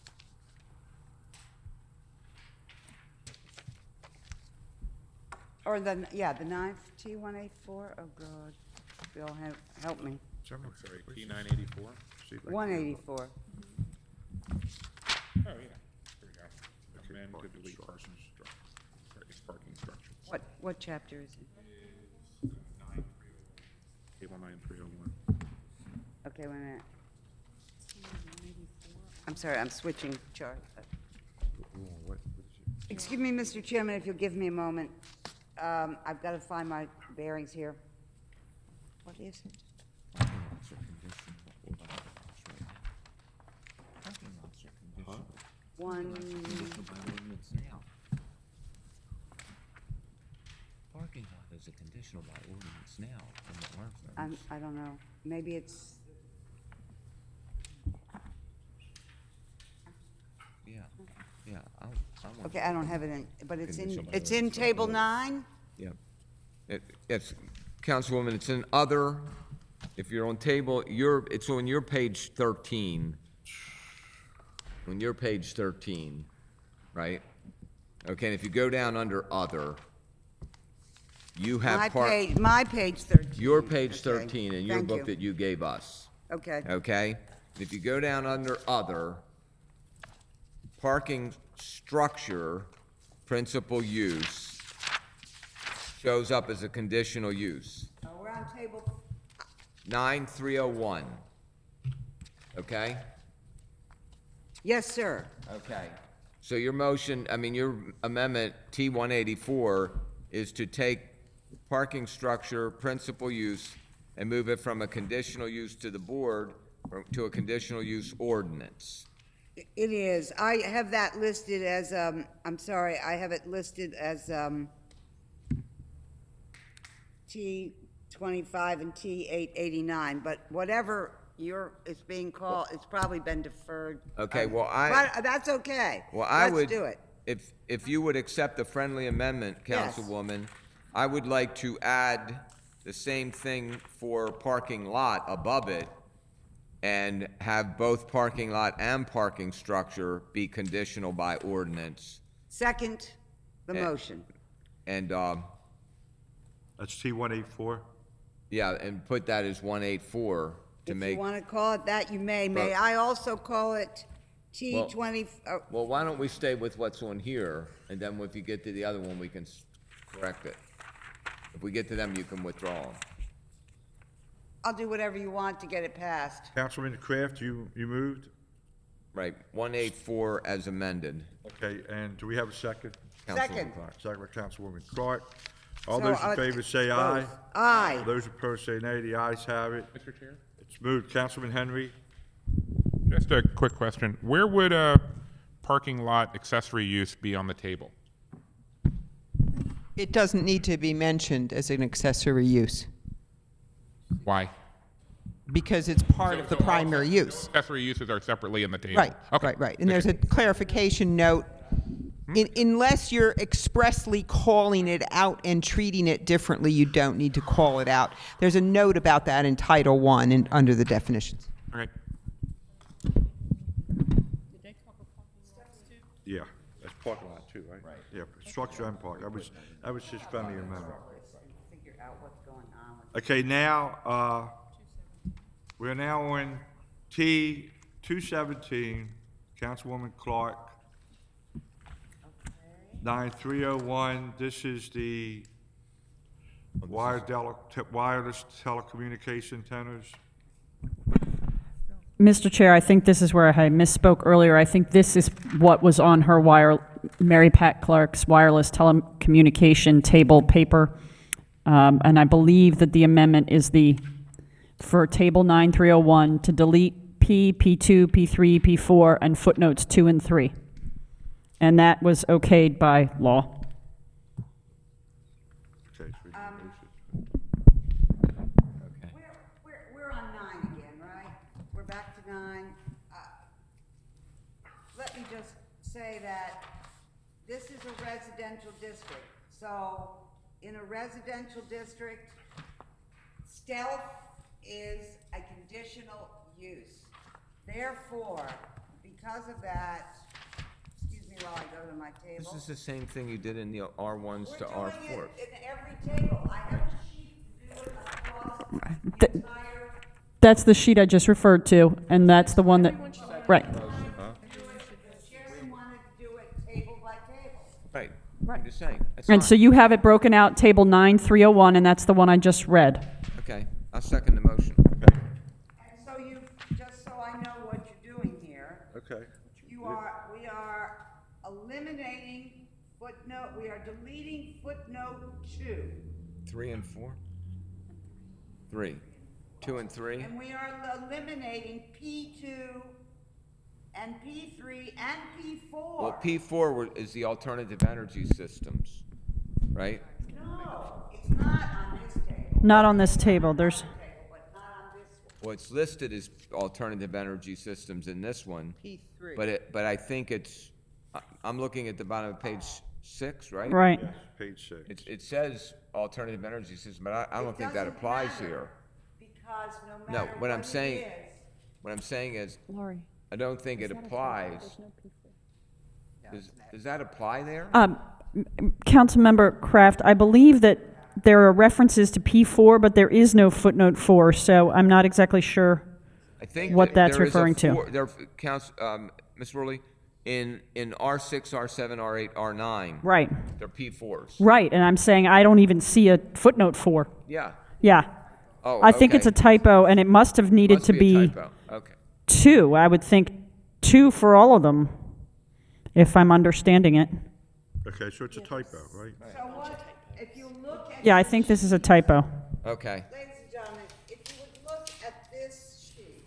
S4: Or the, yeah, the ninth, T one eighty-four, oh God, Bill, help, help me.
S1: I'm sorry, T nine eighty-four?
S4: one eighty-four,
S1: Oh, yeah. There we go. Amend to delete parking structure. It's parking structures.
S4: what, what chapter is it?
S1: Table nine three oh one.
S4: Okay, wait a minute. I'm sorry, I'm switching charts. Excuse me, Mister Chairman, if you'll give me a moment. Um, I've got to find my bearings here. What is it? One,
S10: Parking lot is a conditional by ordinance now, and it learns that.
S4: I'm, I don't know, maybe it's,
S10: Yeah, yeah, I, I want.
S4: okay, I don't have it in, but it's in,
S10: Conditional by
S4: it's in
S10: ordinance.
S4: table nine?
S5: Yeah. It, it's, Councilwoman, it's in other, if you're on table, you're, it's on your page thirteen. On your page thirteen, right? Okay, and if you go down under other, you
S4: My
S5: have part,
S4: page, my page thirteen.
S5: your page
S4: Okay,
S5: thirteen in your
S4: thank
S5: book
S4: you.
S5: that you gave us,
S4: Okay,
S5: okay? And if you go down under other, parking structure, principal use, shows up as a conditional use.
S4: Uh, we're on table,
S5: nine three oh one. Okay?
S4: yes, sir.
S5: Okay. So your motion, I mean, your amendment, T one eighty-four, is to take parking structure, principal use, and move it from a conditional use to the board or to a conditional use ordinance.
S4: It is. I have that listed as, um, I'm sorry, I have it listed as, um, T twenty-five and T eight eighty-nine, but whatever your, it's being called, it's probably been deferred.
S5: Okay,
S4: Um,
S5: well, I-
S4: But that's okay.
S5: Well, I would.
S4: Let's do it.
S5: If, if you would accept the friendly amendment,
S4: Yes.
S5: Councilwoman, I would like to add the same thing for parking lot above it and have both parking lot and parking structure be conditional by ordinance.
S4: Second, the
S5: Eh.
S4: motion.
S5: And, um,
S2: That's T one eighty-four?
S5: yeah, and put that as one eighty-four to
S4: If you
S5: make,
S4: want to call it that, you may. May
S5: But-
S4: I also call it T
S5: Well-
S4: twenty, uh,
S5: well, why don't we stay with what's on here, and then if you get to the other one, we can s- correct it. If we get to them, you can withdraw them.
S4: I'll do whatever you want to get it passed.
S2: Councilman Kraft, you, you moved?
S5: Right, one eighty-four as amended.
S2: Okay, and do we have a second?
S5: Councilwoman
S4: Second.
S5: Clark.
S2: Second by Councilwoman Clark. All
S4: So,
S2: those
S4: uh,
S2: in favor say aye.
S4: both. Aye.
S2: Those opposed say nay. The ayes have it.
S1: Mister Chair?
S2: It's moved. Councilman Henry?
S1: Just a quick question. Where would a parking lot accessory use be on the table?
S7: It doesn't need to be mentioned as an accessory use.
S1: Why?
S7: because it's part of the primary use.
S1: Accessory uses are separately in the table.
S7: Right,
S1: Okay.
S7: right, right. And there's a clarification note, in, unless you're expressly calling it out and treating it differently, you don't need to call it out. There's a note about that in Title One and under the definitions.
S1: All right.
S2: Yeah, that's parking lot too, right? Right. Yeah, structure and park. That was, that was his friendly amendment.
S4: Figure out what's going on with
S2: Okay, now, uh, we're now on T two seventeen, Councilwoman Clark. nine three oh one, this is the wire dele- te- wireless telecommunication antennas.
S9: Mister Chair, I think this is where I misspoke earlier. I think this is what was on her wire, Mary Pat Clark's wireless telecommunication table paper. Um, and I believe that the amendment is the, for table nine three oh one, to delete P, P two, P three, P four, and footnotes two and three. And that was okayed by law.
S2: Okay, so we can
S4: Um,
S2: use it.
S10: Okay.
S4: We're, we're, we're on nine again, right? We're back to nine. Uh, Let me just say that this is a residential district. So in a residential district, stealth is a conditional use. Therefore, because of that, excuse me while I go to my table.
S5: This is the same thing you did in the R ones to R
S4: We're
S5: fours.
S4: doing it in every table. I have a sheet to do it across the
S9: Th-
S4: entire.
S9: That's the sheet I just referred to, and that's the one that, right.
S4: The chairman wanted to do it table by table.
S5: Right, I'm just saying. That's
S9: And
S5: fine.
S9: so you have it broken out, table nine three oh one, and that's the one I just read.
S5: Okay, I'll second the motion.
S2: Okay,
S4: And so you, just so I know what you're doing here,
S2: okay.
S4: you are, we are eliminating footnote, we are deleting footnote two.
S5: Three and four? Three. Two and three?
S4: And we are eliminating P two and P three and P four.
S5: Well, P four were- is the alternative energy systems, right?
S4: No, it's not on this table.
S9: Not on this table, there's,
S4: Table, but not on this one.
S5: Well, it's listed as alternative energy systems in this one,
S7: P three.
S5: but it, but I think it's, I- I'm looking at the bottom of page six, right?
S9: right.
S2: Yes, page six.
S5: It, it says alternative energy system, but I, I don't
S4: It
S5: think that
S4: doesn't
S5: applies
S4: matter,
S5: here.
S4: Because no
S5: No,
S4: matter
S5: what I'm
S4: what it
S5: saying-
S4: is,
S5: What I'm saying is,
S9: Lori.
S5: I don't think it applies. Does, does that apply there?
S9: Um, m- m- Councilmember Kraft, I believe that there are references to P four, but there is no footnote four, so I'm not exactly sure.
S5: I think
S9: what
S5: that
S9: that's
S5: there is a
S9: referring to.
S5: four- There, counts, um, Miz Worley, in, in R six, R seven, R eight, R nine.
S9: Right,
S5: They're P fours.
S9: right, and I'm saying I don't even see a footnote four.
S5: Yeah.
S9: Yeah.
S5: Oh,
S9: I think it's a
S5: okay.
S9: typo, and it must have needed
S5: Must
S9: to
S5: be a
S9: be
S5: typo. Okay.
S9: two. I would think two for all of them, if I'm understanding it.
S2: Okay, so it's a typo, right?
S4: so what, if you look at.
S9: Yeah, I think this is a typo.
S5: Okay.
S4: Ladies and gentlemen, if you would look at this sheet,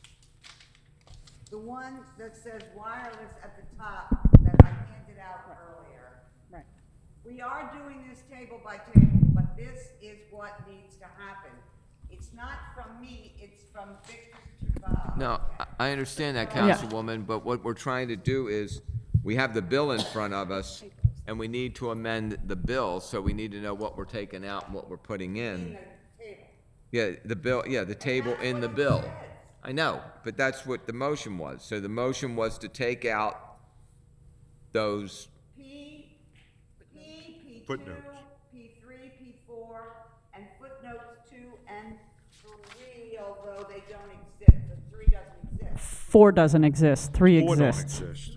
S4: the one that says wireless at the top that I handed out earlier.
S9: Right.
S4: We are doing this table by table, but this is what needs to happen. It's not from me, it's from Victor Duval.
S5: No, I- I understand that,
S9: Yeah.
S5: Councilwoman, but what we're trying to do is, we have the bill in front of us, and we need to amend the bill, so we need to know what we're taking out and what we're putting
S4: In
S5: in.
S4: the table.
S5: Yeah, the bill, yeah, the table in the bill. I know, but that's what the motion was. So the motion was to take out those,
S4: P, P, P two,
S2: Footnotes.
S4: P three, P four, and footnotes two and three, although they don't exist, the three doesn't exist.
S9: Four doesn't exist, three
S2: Four don't
S9: exists.
S2: exist.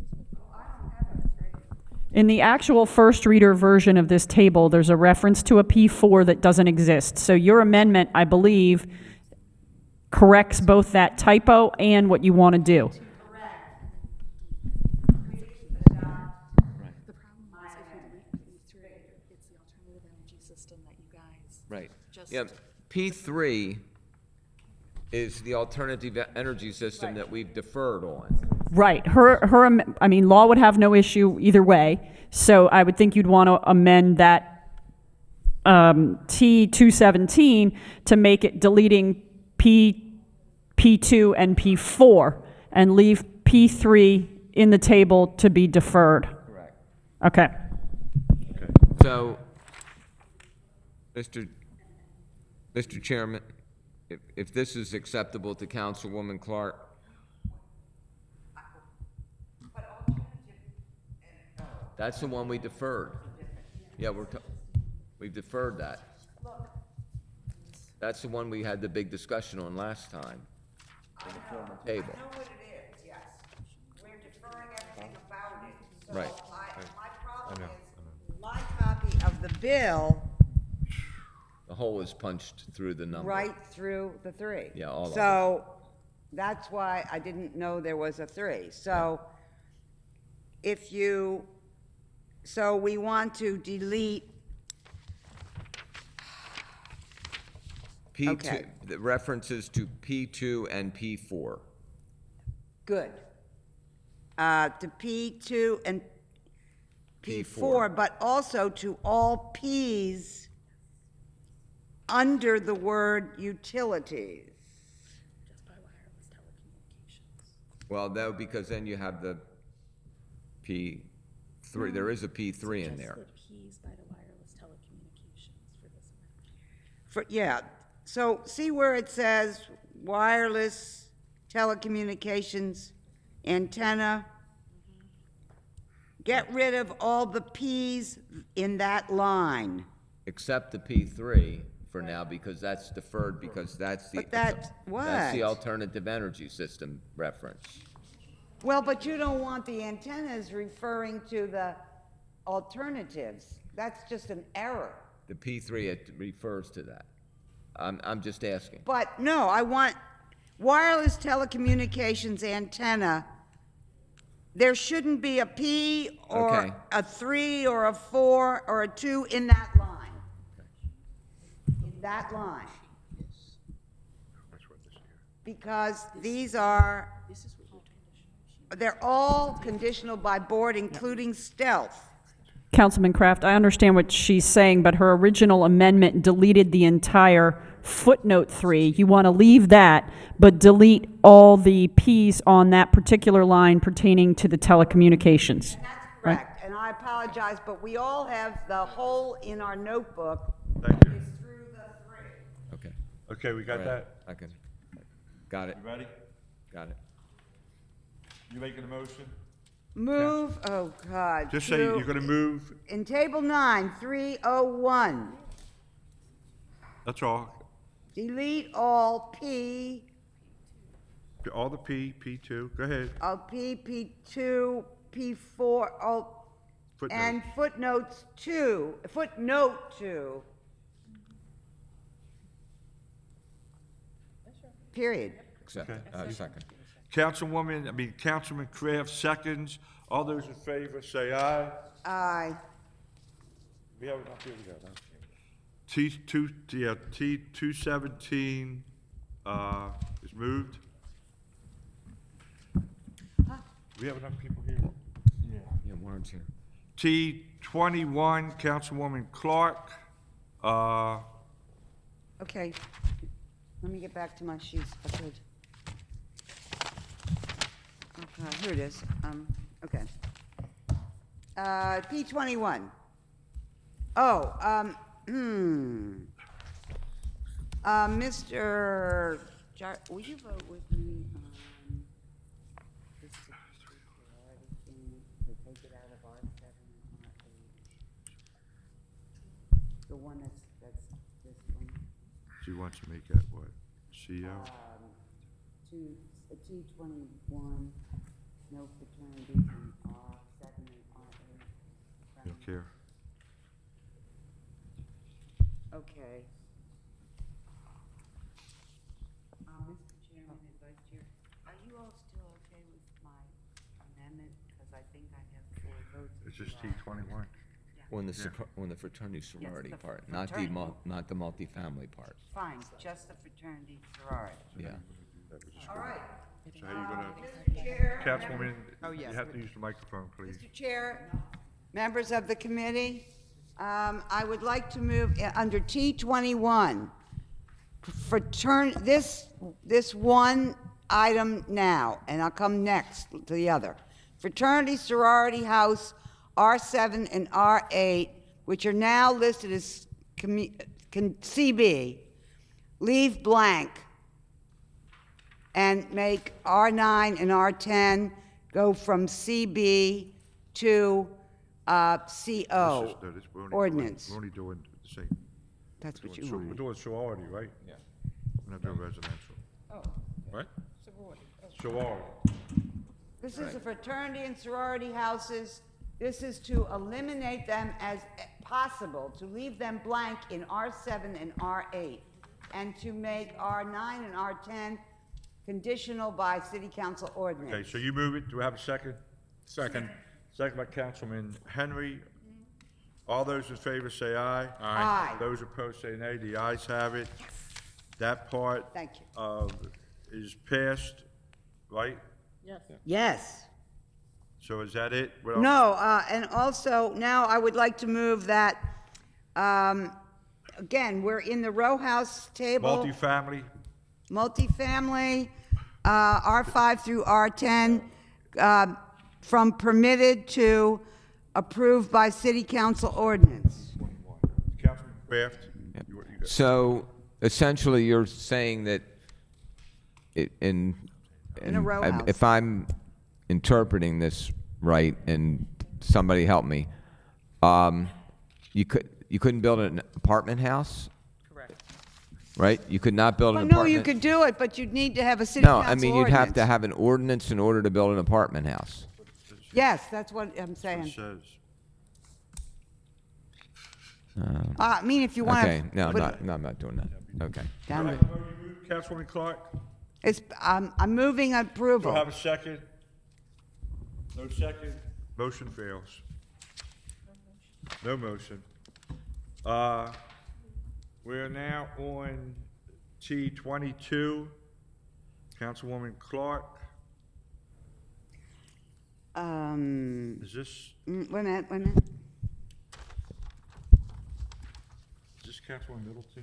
S9: In the actual first reader version of this table, there's a reference to a P four that doesn't exist. So your amendment, I believe, corrects both that typo and what you want to do.
S6: The problem is if you delete P three, it's the alternative energy system that you guys
S5: right.
S6: just.
S5: Yeah, P three is the alternative e- energy system that we've deferred on.
S9: Right. Her, her, am- I mean, law would have no issue either way. So I would think you'd want to amend that um, T two seventeen to make it deleting P P two, and P four, and leave P three in the table to be deferred.
S5: Correct.
S9: Okay.
S5: So, Mister Mister Chairman, if, if this is acceptable to Councilwoman Clark, that's the one we deferred. Yeah, we're, t- we deferred that. That's the one we had the big discussion on last time, in the former table.
S4: I know what it is, yes. We're deferring everything about it. So
S5: Right.
S4: I, my problem is, my copy of the bill
S5: The hole is punched through the number.
S4: right through the three.
S5: Yeah, all of it.
S4: So that's why I didn't know there was a three. So if you, so we want to delete,
S5: P two,
S4: Okay.
S5: the references to P two and P four.
S4: good, uh, to P two and P four, but also to all Ps under the word utilities.
S5: Well, no, because then you have the P three, there is a P three in there.
S6: Keys by the wireless telecommunications for this.
S4: For, yeah, so see where it says wireless telecommunications antenna? Get rid of all the Ps in that line.
S5: Except the P three for now, because that's deferred, because that's the.
S4: But that's
S5: That's the
S4: what?
S5: alternative energy system reference.
S4: Well, but you don't want the antennas referring to the alternatives. That's just an error.
S5: The P three, it refers to that. I'm, I'm just asking.
S4: But no, I want wireless telecommunications antenna. There shouldn't be a P or
S5: Okay.
S4: a three or a four or a two in that line. In that line. Because these are, they're all conditional by board, including stealth.
S9: Councilman Kraft, I understand what she's saying, but her original amendment deleted the entire footnote three. You want to leave that, but delete all the Ps on that particular line pertaining to the telecommunications.
S4: That's correct, and I apologize, but we all have the hole in our notebook.
S2: Thank you.
S4: It's through the three.
S5: Okay.
S2: Okay, we got
S5: All right.
S2: that?
S5: I can, got it,
S2: You ready?
S5: got it.
S2: You making a motion?
S4: Move, oh God.
S2: Just say
S4: to-
S2: you're gonna move,
S4: In table nine, three oh one,
S2: that's all.
S4: delete all P,
S2: All the P, P two, go ahead.
S4: all P, P two, P four, all, and
S2: Footnotes.
S4: footnotes two, footnote two. Period.
S5: Accept, uh, second.
S2: Councilwoman, I mean, Councilman Kraft seconds. All those in favor, say aye.
S4: Aye.
S2: We have enough here, we got enough. T two, yeah, T two seventeen, uh, is moved. We have enough people here? Yeah.
S5: Yeah, Warren's here.
S2: T twenty-one, Councilwoman Clark, uh,
S4: Okay, let me get back to my sheets if I could. Okay, here it is, um, okay. Uh, P twenty-one. Oh, um, hmm. Uh, Mister Jar, will you vote with me on this superiority thing, to take it out of R seven and R eight? The one that's, that's this one?
S2: she wants to make that what? C O?
S4: Um, two, uh, T twenty-one, no fraternities in R seven and R eight.
S2: Don't care.
S4: Okay. Uh, Mister Chairman and Vice Chair, are you all still okay with my amendment? Because I think I have four votes.
S2: It's just T twenty-one.
S5: On the, supr- on the fraternity sorority
S4: the
S5: part, not the
S4: fraternity.
S5: mul, not the multifamily part,
S4: Fine, just the fraternity sorority.
S5: yeah.
S4: All right.
S2: So how you gonna,
S4: Mister Chair.
S2: Councilwoman,
S7: Oh, yes.
S2: you have to use the microphone, please.
S4: Mister Chair, members of the committee, um, I would like to move, uh, under T twenty-one, for turn, this, this one item now, and I'll come next to the other. Fraternity, sorority house, R seven and R eight, which are now listed as commu- con- C B, leave blank and make R nine and R ten go from C B to uh, C O
S2: This is- no, this- we're only doing-
S4: ordinance.
S2: We're only doing the same.
S4: That's what
S2: Doing
S4: you
S2: so- We're
S4: wanted.
S2: doing sorority, right? Yeah. We're not doing residential.
S1: What?
S2: Sorority.
S4: This is a fraternity and sorority houses. This is to eliminate them as possible, to leave them blank in R seven and R eight, and to make R nine and R ten conditional by city council
S2: Okay,
S4: ordinance.
S2: so you move it. Do we have a second?
S1: Second.
S2: Second by Councilman Henry. All those in favor say aye.
S4: Aye.
S2: Those opposed say nay. The ayes have it. That part.
S4: Thank you.
S2: Uh, is passed, right?
S4: Yes.
S2: So is that it? What else?
S4: No, uh, and also, now I would like to move that, um, again, we're in the row house table.
S2: Multifamily,
S4: Multifamily, uh, R five through R ten, uh, from permitted to approved by city council ordinance.
S2: Councilman Kraft. You- you got-
S5: So essentially, you're saying that it, in,
S4: In a row
S5: I-
S4: house.
S5: if I'm interpreting this right, and somebody help me, um, you could, you couldn't build an apartment house? Correct. Right? You could not build an
S4: Well,
S5: apartment?
S4: no, you could do it, but you'd need to have a city
S5: No,
S4: council
S5: I mean, you'd have to
S4: ordinance.
S5: have an ordinance in order to build an apartment house.
S4: Yes, that's what I'm
S2: It
S4: saying.
S2: says.
S4: Uh, I mean, if you want to.
S5: Okay, no, I'm not, no, I'm not doing that. Okay.
S2: All
S4: Down
S2: right,
S4: to-
S2: so you move, Councilwoman Clark.
S4: It's, I'm, I'm moving
S2: Do I
S4: approval.
S2: have a second? No second? Motion fails. No motion. Uh, we're now on T twenty-two. Councilwoman Clark,
S4: Um,
S2: is this,
S4: mm, wait a minute, wait a minute.
S2: is this Councilwoman Middleton?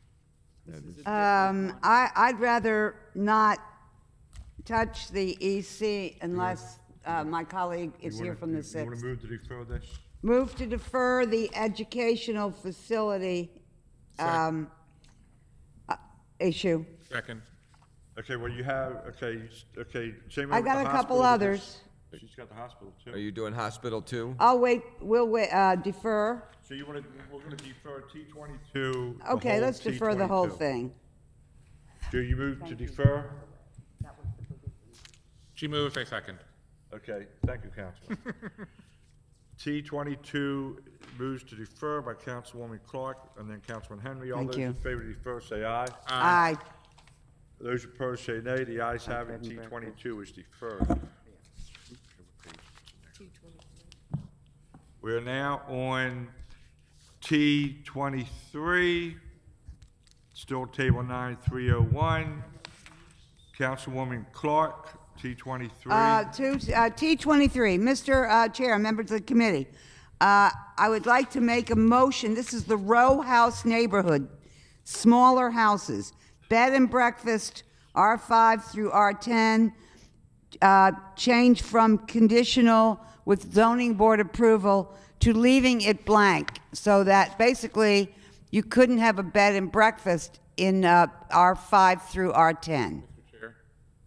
S4: Um, I, I'd rather not touch the E C unless, uh, my colleague is
S2: You
S4: here
S2: wanna-
S4: from the
S2: you- You want
S4: sixth.
S2: to move to defer this?
S4: Move to defer the educational facility, um, uh, issue.
S1: Second.
S2: Okay, well, you have, okay, s- okay, same
S4: I
S2: with the
S4: got a couple
S2: hospital,
S4: others.
S2: because She's got the hospital
S5: Are
S2: too.
S5: you doing hospital too?
S4: I'll wait, we'll wait, uh, defer.
S2: So you want to, we're going to defer T twenty-two. the
S4: Okay,
S2: whole
S4: let's
S2: T
S4: defer the whole
S2: twenty-two.
S4: thing.
S2: Do you move to defer?
S1: She moves, I second.
S2: Okay, thank you, Councilman. T twenty-two moves to defer by Councilwoman Clark and then Councilman Henry. All
S4: Thank
S2: those
S4: you.
S2: in favor of defer say aye.
S4: Aye.
S2: Those opposed say nay. The ayes have it. T twenty-two is deferred. We are now on T twenty-three, still table nine three oh one. Councilwoman Clark, T twenty-three.
S4: Uh, to, uh, T twenty-three, Mister uh, Chair, members of the committee, uh, I would like to make a motion, this is the row house neighborhood, smaller houses, bed and breakfast, R five through R ten, uh, change from conditional with zoning board approval to leaving it blank, so that basically you couldn't have a bed and breakfast in uh, R five through R ten.
S1: Chair.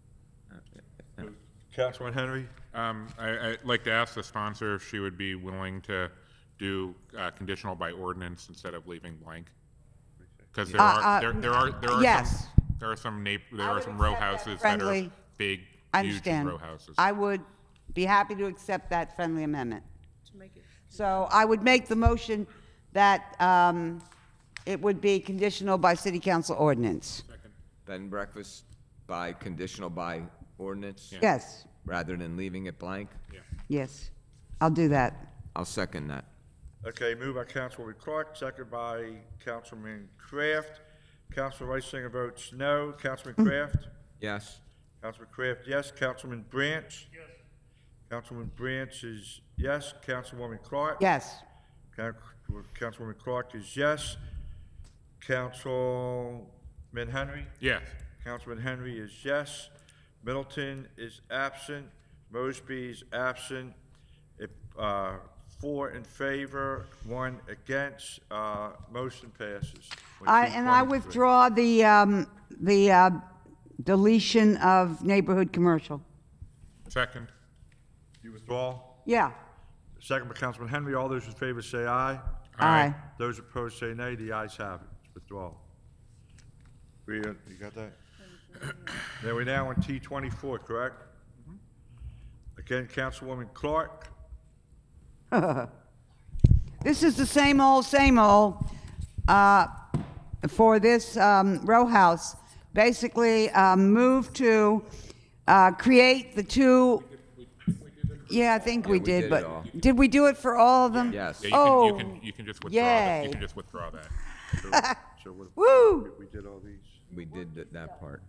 S2: Councilman Henry.
S1: Um, I, I'd like to ask the sponsor if she would be willing to do, uh, conditional by ordinance instead of leaving blank. Because there
S4: Uh,
S1: are,
S4: uh,
S1: there, there are, there are
S4: yes.
S1: some, there are some na, there
S4: I
S1: are
S4: would
S1: some row
S4: accept that
S1: houses that are
S4: friendly-
S1: big,
S4: I
S1: huge
S4: understand.
S1: row houses.
S4: I would be happy to accept that friendly amendment.
S3: To make it,
S4: So I would make the motion that um, it would be conditional by city council ordinance.
S5: Bed and breakfast by conditional by ordinance?
S4: Yes,
S5: Rather than leaving it blank?
S4: yes, I'll do that.
S5: I'll second that.
S2: Okay, moved by Councilwoman Clark, second by Councilman Kraft. Councilman Reisinger votes no. Councilman Kraft?
S5: Yes?
S2: Councilman Kraft, yes. Councilman Branch? Yes. Councilman Branch is yes. Councilwoman Clark?
S4: Yes,
S2: Coun- Councilwoman Clark is yes. Council, Councilman Henry?
S1: Yes.
S2: Councilman Henry is yes. Middleton is absent. Mosby is absent. If, uh, four in favor, one against, uh, motion passes. on
S4: I,
S2: T
S4: and I
S2: twenty-three.
S4: withdraw the, um, the, uh, deletion of neighborhood commercial.
S1: Second.
S2: You withdraw?
S4: Yeah.
S2: Second by Councilman Henry. All those in favor say aye.
S4: Aye.
S2: Those opposed say nay. The ayes have it. It's withdrawal. Rita, you got that? Then we're now on T twenty-four, correct? Again, Councilwoman Clark.
S4: This is the same old, same old, uh, for this, um, row house. Basically, um, move to, uh, create the two. Yeah, I think we
S5: we
S4: did,
S5: did it
S4: but,
S5: all.
S4: did we do it for all of them?
S5: Yes.
S1: Yeah, you
S4: Oh,
S1: can, you can, you can just withdraw that. You
S4: yay.
S1: can just withdraw that.
S2: So- so what-
S4: Woo!
S2: We did all these.
S5: We did th- that part.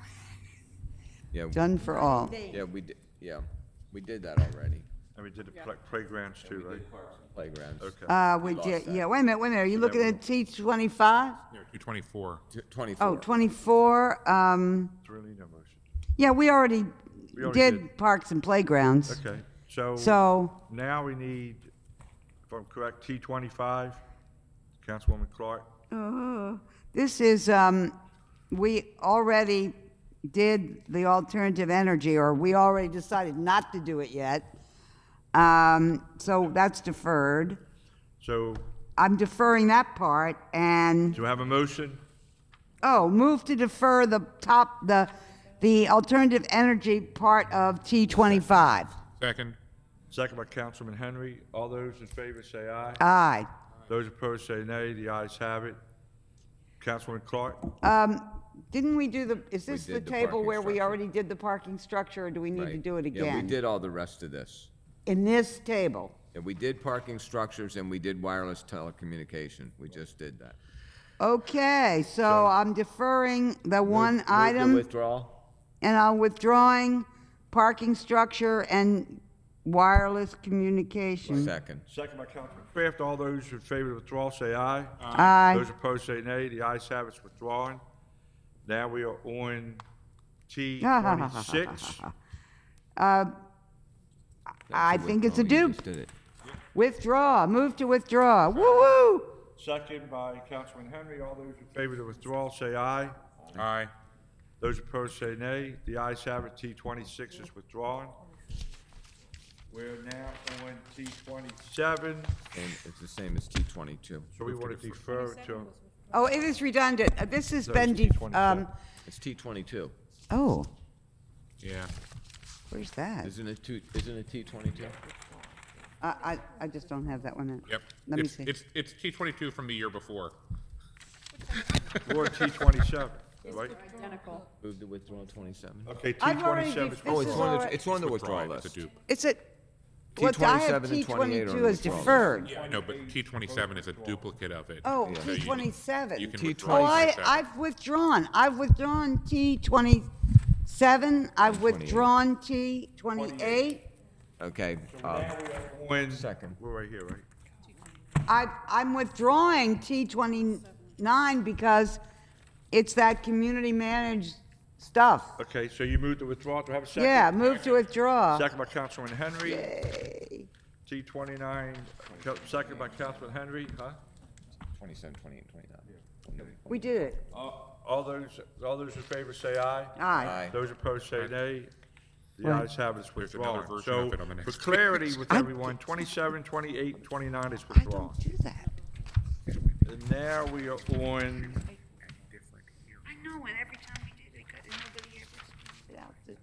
S5: Yeah,
S4: Done for all.
S5: yeah, we did, yeah, we did that already.
S2: And we did the pla- playgrounds too, right?
S5: Playgrounds.
S2: Okay.
S4: Uh, we
S5: Lost
S4: did,
S5: that.
S4: yeah, wait a minute, wait a minute, are you looking at T twenty-five?
S1: Yeah, two twenty-four.
S5: T- Twenty-four.
S4: Oh, twenty-four, um,
S2: It's really no motion.
S4: yeah, we already
S2: We already
S4: did
S2: did.
S4: parks and playgrounds.
S2: Okay, so.
S4: So,
S2: Now we need, if I'm correct, T twenty-five, Councilwoman Clark.
S4: uh, this is, um, we already did the alternative energy, or we already decided not to do it yet. Um, so that's deferred.
S2: So,
S4: I'm deferring that part, and,
S2: do you have a motion?
S4: oh, move to defer the top, the, the alternative energy part of T twenty-five.
S1: Second.
S2: Second by Councilman Henry. All those in favor say aye.
S4: Aye.
S2: Those opposed say nay. The ayes have it. Councilwoman Clark?
S4: Um, didn't we do the, is this the
S5: did the
S4: table
S5: parking
S4: where we
S5: structure.
S4: already did the parking structure, or do we need to
S5: Right.
S4: do it
S5: Yeah, we
S4: again?
S5: did all the rest of this.
S4: In this table?
S5: Yeah, we did parking structures and we did wireless telecommunication. We just did that.
S4: Okay, so I'm deferring the one
S5: Move- move the
S4: item,
S5: withdrawal?
S4: and I'm withdrawing parking structure and wireless communication.
S5: Second.
S2: Second by Councilman Kraft. All those in favor of withdrawal say aye.
S4: Aye.
S2: Those opposed say nay. The ayes have it. It's withdrawn. Now we are on T twenty-six.
S4: Uh, I
S5: That's a
S4: think it's a
S5: withdrawal. You
S4: dupe.
S5: just did it.
S4: Withdraw, move to withdraw. Woo-woo!
S2: Second by Councilman Henry. All those in favor of the withdrawal say aye.
S1: Aye.
S2: Those opposed say nay. The ayes have it. T twenty-six is withdrawn. We're now on T twenty-seven,
S5: And it's the same as T twenty-two.
S2: so we want to defer to,
S4: Oh, it is redundant. Uh, This has
S2: So
S4: been,
S2: it's
S4: de-
S2: T twenty-seven.
S4: um,
S5: It's T twenty-two.
S4: oh,
S1: Yeah.
S4: where's that?
S5: Isn't it two, isn't it T twenty-two?
S4: I, I, I just don't have that one in.
S1: Yep.
S4: Let me
S1: It's-
S4: see.
S1: It's, it's T twenty-two from the year before.
S2: or T twenty-seven, right?
S9: Identical.
S5: Move the withdrawal twenty-seven.
S2: Okay, T
S4: I've already
S2: twenty-seven is
S4: def-
S5: Oh,
S4: This
S5: it's
S4: is
S5: on the,
S4: already-
S5: it's on the
S1: Withdraw
S5: withdrawal
S1: it. It's a
S5: list.
S1: dupe.
S4: It's a,
S5: T
S4: what, I have
S5: twenty-seven
S4: T
S5: and twenty-eight are
S4: twenty-two
S5: on
S4: as
S5: the withdrawal
S4: deferred.
S1: Yeah, I know, but T twenty-seven is a duplicate of it.
S4: Oh,
S1: So
S4: T
S1: you-
S4: twenty-seven.
S1: You can
S5: T
S1: withdraw
S4: Oh, I,
S1: twenty-seven.
S4: I've withdrawn. I've withdrawn T twenty-seven. I've withdrawn T twenty-eight.
S5: Okay, uh,
S2: When,
S5: Second.
S2: we're right here, right?
S4: I, I'm withdrawing T twenty-nine because it's that community managed stuff.
S2: Okay, so you moved to withdraw, do I have a second?
S4: Yeah, move to withdraw.
S2: Second by Councilman Henry.
S4: Yay.
S2: T twenty-nine, co- second by Councilman Henry, huh?
S5: twenty-seven, twenty-eight, twenty-nine.
S4: We did it.
S2: All those, all those in favor say aye.
S4: Aye.
S5: Aye.
S2: Those opposed say nay. The
S4: Right.
S2: ayes have it, it's
S1: There's another
S2: withdrawn.
S1: version
S2: So,
S1: of it on the
S2: for
S1: next
S2: clarity with
S4: I-
S2: everyone, twenty-seven, twenty-eight, and twenty-nine is
S4: I
S2: withdrawn.
S4: don't do that.
S2: And now we are on,
S4: I know, and every time we did it, got- nobody ever spit out the.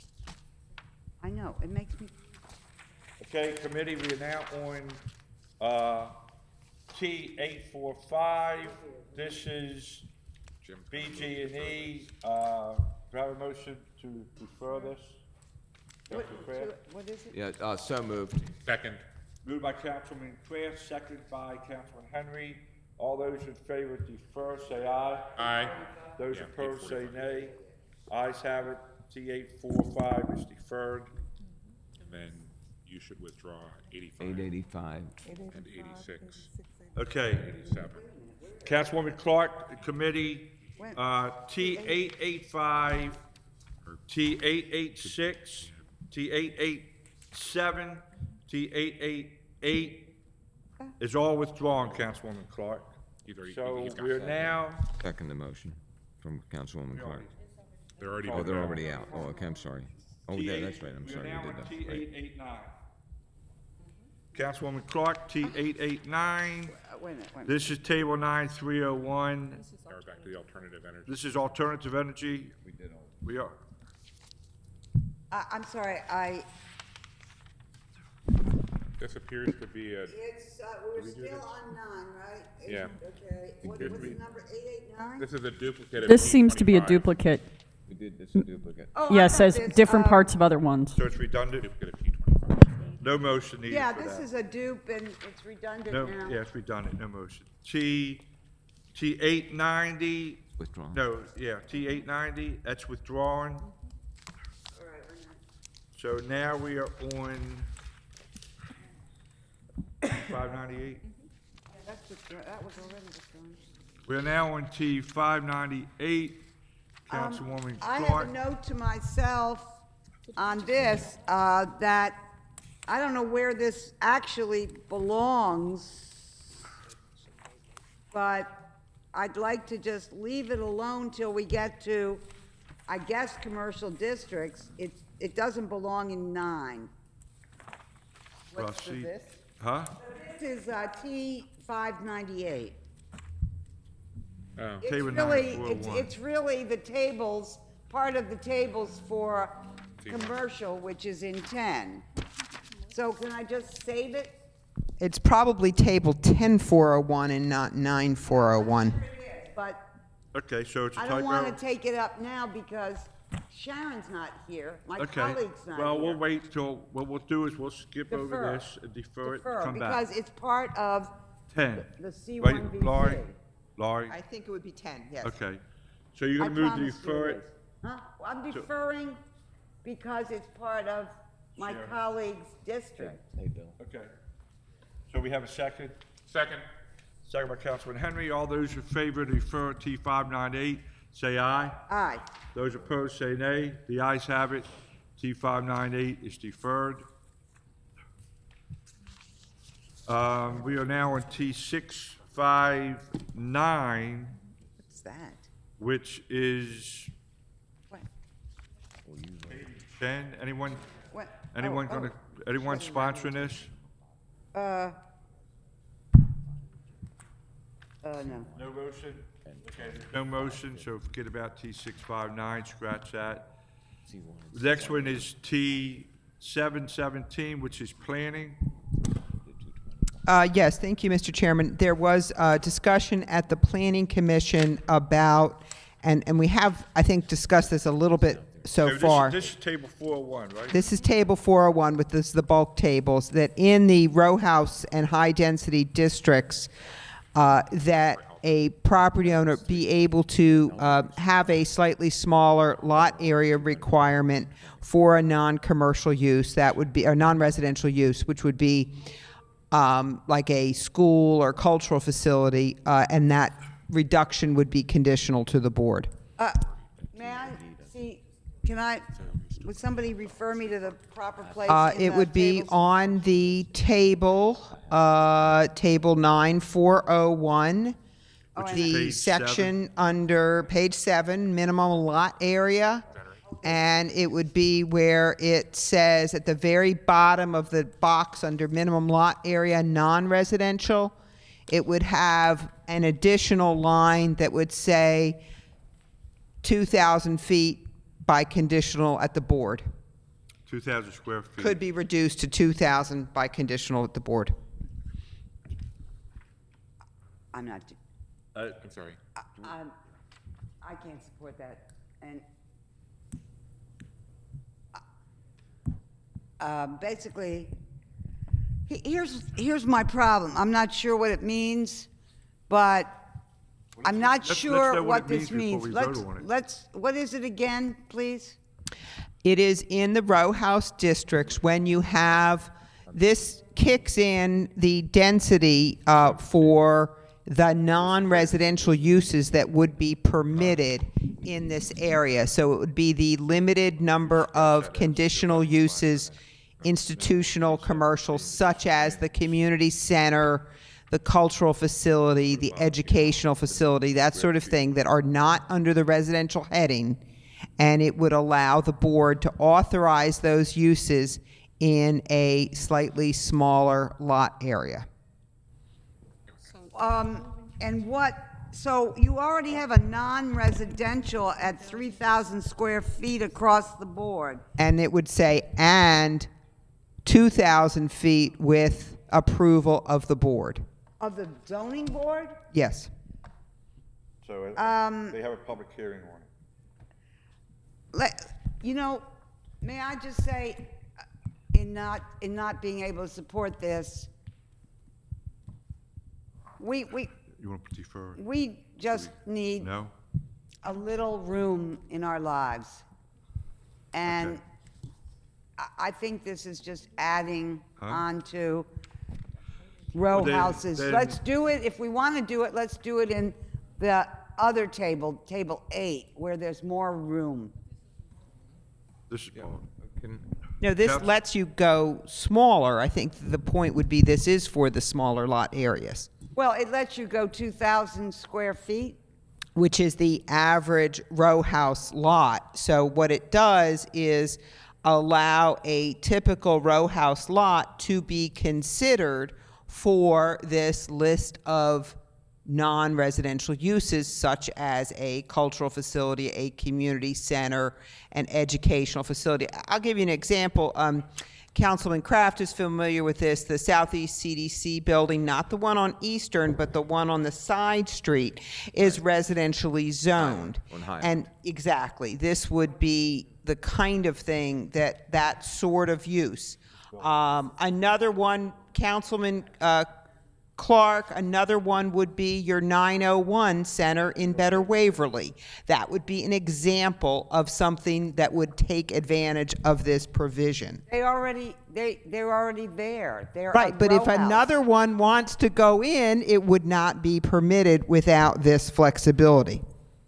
S4: I know, it makes me,
S2: okay, committee, we are now on, uh, T eight four five. This is B, G, and E. Uh, do I have a motion to defer this? Councilman Kraft?
S4: what is it?
S5: Yeah, uh, so moved.
S1: Second.
S2: Moved by Councilman Kraft, second by Councilman Henry. All those in favor of defer, say aye.
S1: Aye.
S2: Those
S1: Yeah,
S2: opposed, say
S1: eight
S2: nay. Ayes have it. T eight four five is deferred.
S1: And then you should withdraw eighty-five
S5: Eight eighty-five.
S1: and eighty-six,
S2: Okay,
S1: eighty-seven.
S2: Councilwoman Clark, the committee Uh, T eight eight five, T eight eight six, T eight eight seven, T eight eight eight is all withdrawn, Councilwoman Clark.
S1: He's already-
S2: So
S1: he's got
S2: we're
S1: that.
S2: now,
S5: Second the motion from Councilwoman Clark.
S1: They're already.
S5: Oh, they're already out. Oh, okay, I'm sorry. Oh,
S2: T
S5: yeah,
S2: eight,
S5: that's right, I'm
S2: we are
S5: sorry,
S2: now
S5: we
S2: on
S5: did
S2: T
S5: that. Right.
S2: eight eight nine. Councilwoman Clark, T eight eight nine.
S4: Uh, Wait a minute, wait a minute.
S2: This is table nine three oh one.
S1: Now we're back to the alternative energy.
S2: This is alternative energy. We did all. We are.
S4: I, I'm sorry, I,
S1: This appears to be a,
S4: it's, uh, we're still on nine, right?
S1: Yeah.
S4: Okay, what,
S1: Good
S4: what's the
S1: read.
S4: number, eight eight nine?
S1: this is a duplicate of
S9: This seems to be a
S1: P twenty-five.
S9: duplicate.
S5: We did, this is a duplicate.
S4: Oh, I
S9: Yes,
S4: got
S9: says
S4: this,
S9: different
S4: uh,
S9: parts of other ones.
S2: So it's redundant.
S1: Duplicate of P twenty-five.
S2: No motion needed
S4: Yeah,
S2: for
S4: this
S2: that.
S4: is a dupe and it's redundant
S2: No,
S4: now.
S2: yeah, it's redundant, no motion. T, T eight ninety,
S5: Withdrawn.
S2: no, yeah, T eight ninety, that's withdrawn.
S4: All right, wait a minute.
S2: So now we are on five ninety-eight.
S4: Yeah, that's withdrawn, that was already withdrawn.
S2: We're now on T five ninety-eight,
S4: Um,
S2: Councilwoman
S4: I have a
S2: Clark.
S4: note to myself on this, uh, that I don't know where this actually belongs, but I'd like to just leave it alone till we get to, I guess, commercial districts. It, it doesn't belong in nine. What's for
S2: Proceed.
S4: this?
S2: Huh?
S4: This is, uh, T five ninety-eight.
S1: Oh.
S4: It's
S2: Table
S4: really,
S2: nine
S4: it's,
S2: four oh one.
S4: it's really the tables, part of the tables for commercial, which is in ten. So can I just save it?
S7: It's probably table ten four oh one and not nine four oh one.
S4: But
S2: Okay, so it's a
S4: I
S2: typo?
S4: don't want to take it up now because Sharon's not here, my
S2: Okay,
S4: colleague's not here.
S2: well, we'll wait till, what we'll do is we'll skip
S4: Defer.
S2: over this and defer it,
S4: Defer,
S2: come
S4: because
S2: back.
S4: it's part of
S2: Ten.
S4: the C
S2: Right,
S4: one B
S2: Laurie?
S4: C.
S2: Laurie?
S7: I think it would be ten, yes.
S2: Okay. So you're
S4: I
S2: gonna move to
S4: promise you
S2: defer
S4: it
S2: it?
S4: is. Huh? Well, I'm deferring because it's part of my
S2: Sharon.
S4: colleague's district.
S2: Okay. So we have a second?
S1: Second.
S2: Second by Councilman Henry. All those in favor to defer T five ninety-eight, say aye.
S4: Aye.
S2: Those opposed, say nay. The ayes have it. T five ninety-eight is deferred. Um, we are now on T six five nine,
S4: What's that?
S2: which is
S4: What?
S2: ten. Anyone,
S4: What?
S2: anyone
S4: Oh,
S2: gonna,
S4: oh.
S2: anyone sponsoring this?
S4: Uh. Uh, no.
S2: No motion? Okay, no motion, so forget about T six five nine, scratch that. The next one is T seven seventeen, which is planning.
S7: Uh, Yes, thank you, Mister Chairman. There was uh discussion at the Planning Commission about, and, and we have, I think, discussed this a little bit so
S2: this-
S7: far.
S2: This is table four oh one, right?
S7: This is table four oh one with this, the bulk tables, that in the row house and high-density districts, uh, that a property owner be able to uh, have a slightly smaller lot area requirement for a non-commercial use, that would be, or non-residential use, which would be um, like a school or cultural facility, uh, and that reduction would be conditional to the board.
S4: Uh, may I see, can I, would somebody refer me to the proper place
S7: Uh,
S4: in
S7: It
S4: the
S7: would be
S4: tables?
S7: on the table, uh, table nine four oh one,
S4: Oh, I
S7: the
S2: Page
S7: section under page seven, minimum lot area. And it would be where it says at the very bottom of the box under minimum lot area, non-residential, it would have an additional line that would say two thousand feet by conditional at the board.
S2: Two thousand square feet.
S7: Could be reduced to two thousand by conditional at the board.
S4: I'm not,
S2: Uh,
S1: I'm sorry.
S4: I'm, I can't support that, and uh, basically, he- here's, here's my problem. I'm not sure what it means, but I'm not
S2: Let's- let's
S4: sure
S2: know what
S4: what
S2: it
S4: this
S2: means
S4: means.
S2: before we
S4: Let's,
S2: vote on it.
S4: let's, what is it again, please?
S7: It is in the row house districts when you have, this kicks in the density uh, for the non-residential uses that would be permitted in this area. So it would be the limited number of conditional uses, institutional, commercial, such as the community center, the cultural facility, the educational facility, that sort of thing, that are not under the residential heading, and it would allow the board to authorize those uses in a slightly smaller lot area.
S4: Um, and what, so you already have a non-residential at three thousand square feet across the board.
S7: And it would say, and two thousand feet with approval of the board.
S4: Of the zoning board?
S7: Yes.
S2: So
S4: Um,
S2: they have a public hearing on it.
S4: Let, you know, may I just say, uh, in not, in not being able to support this, we, we,
S2: You want to defer?
S4: we just need
S2: No?
S4: a little room in our lives. And
S2: Okay.
S4: I, I think this is just adding
S2: Huh?
S4: on to row
S2: Well, then-
S4: houses.
S2: then-
S4: Let's do it, if we want to do it, let's do it in the other table, table eight, where there's more room.
S2: This, oh,
S7: No, this
S2: Council-
S7: lets you go smaller. I think the point would be this is for the smaller lot areas,
S4: Well, it lets you go two thousand square feet.
S7: which is the average row house lot. So what it does is allow a typical row house lot to be considered for this list of non-residential uses, such as a cultural facility, a community center, an educational facility. I'll give you an example. Um, Councilman Kraft is familiar with this, the Southeast C D C building, not the one on Eastern, but the one on the side street, is residentially zoned.
S5: On Highland.
S7: And exactly, this would be the kind of thing that, that sort of use. Um, another one, Councilman uh, Clark, another one would be your nine oh one center in Better Waverly. That would be an example of something that would take advantage of this provision.
S4: They already, they, they're already there. They're a
S7: Right, but if
S4: row house.
S7: another one wants to go in, it would not be permitted without this flexibility.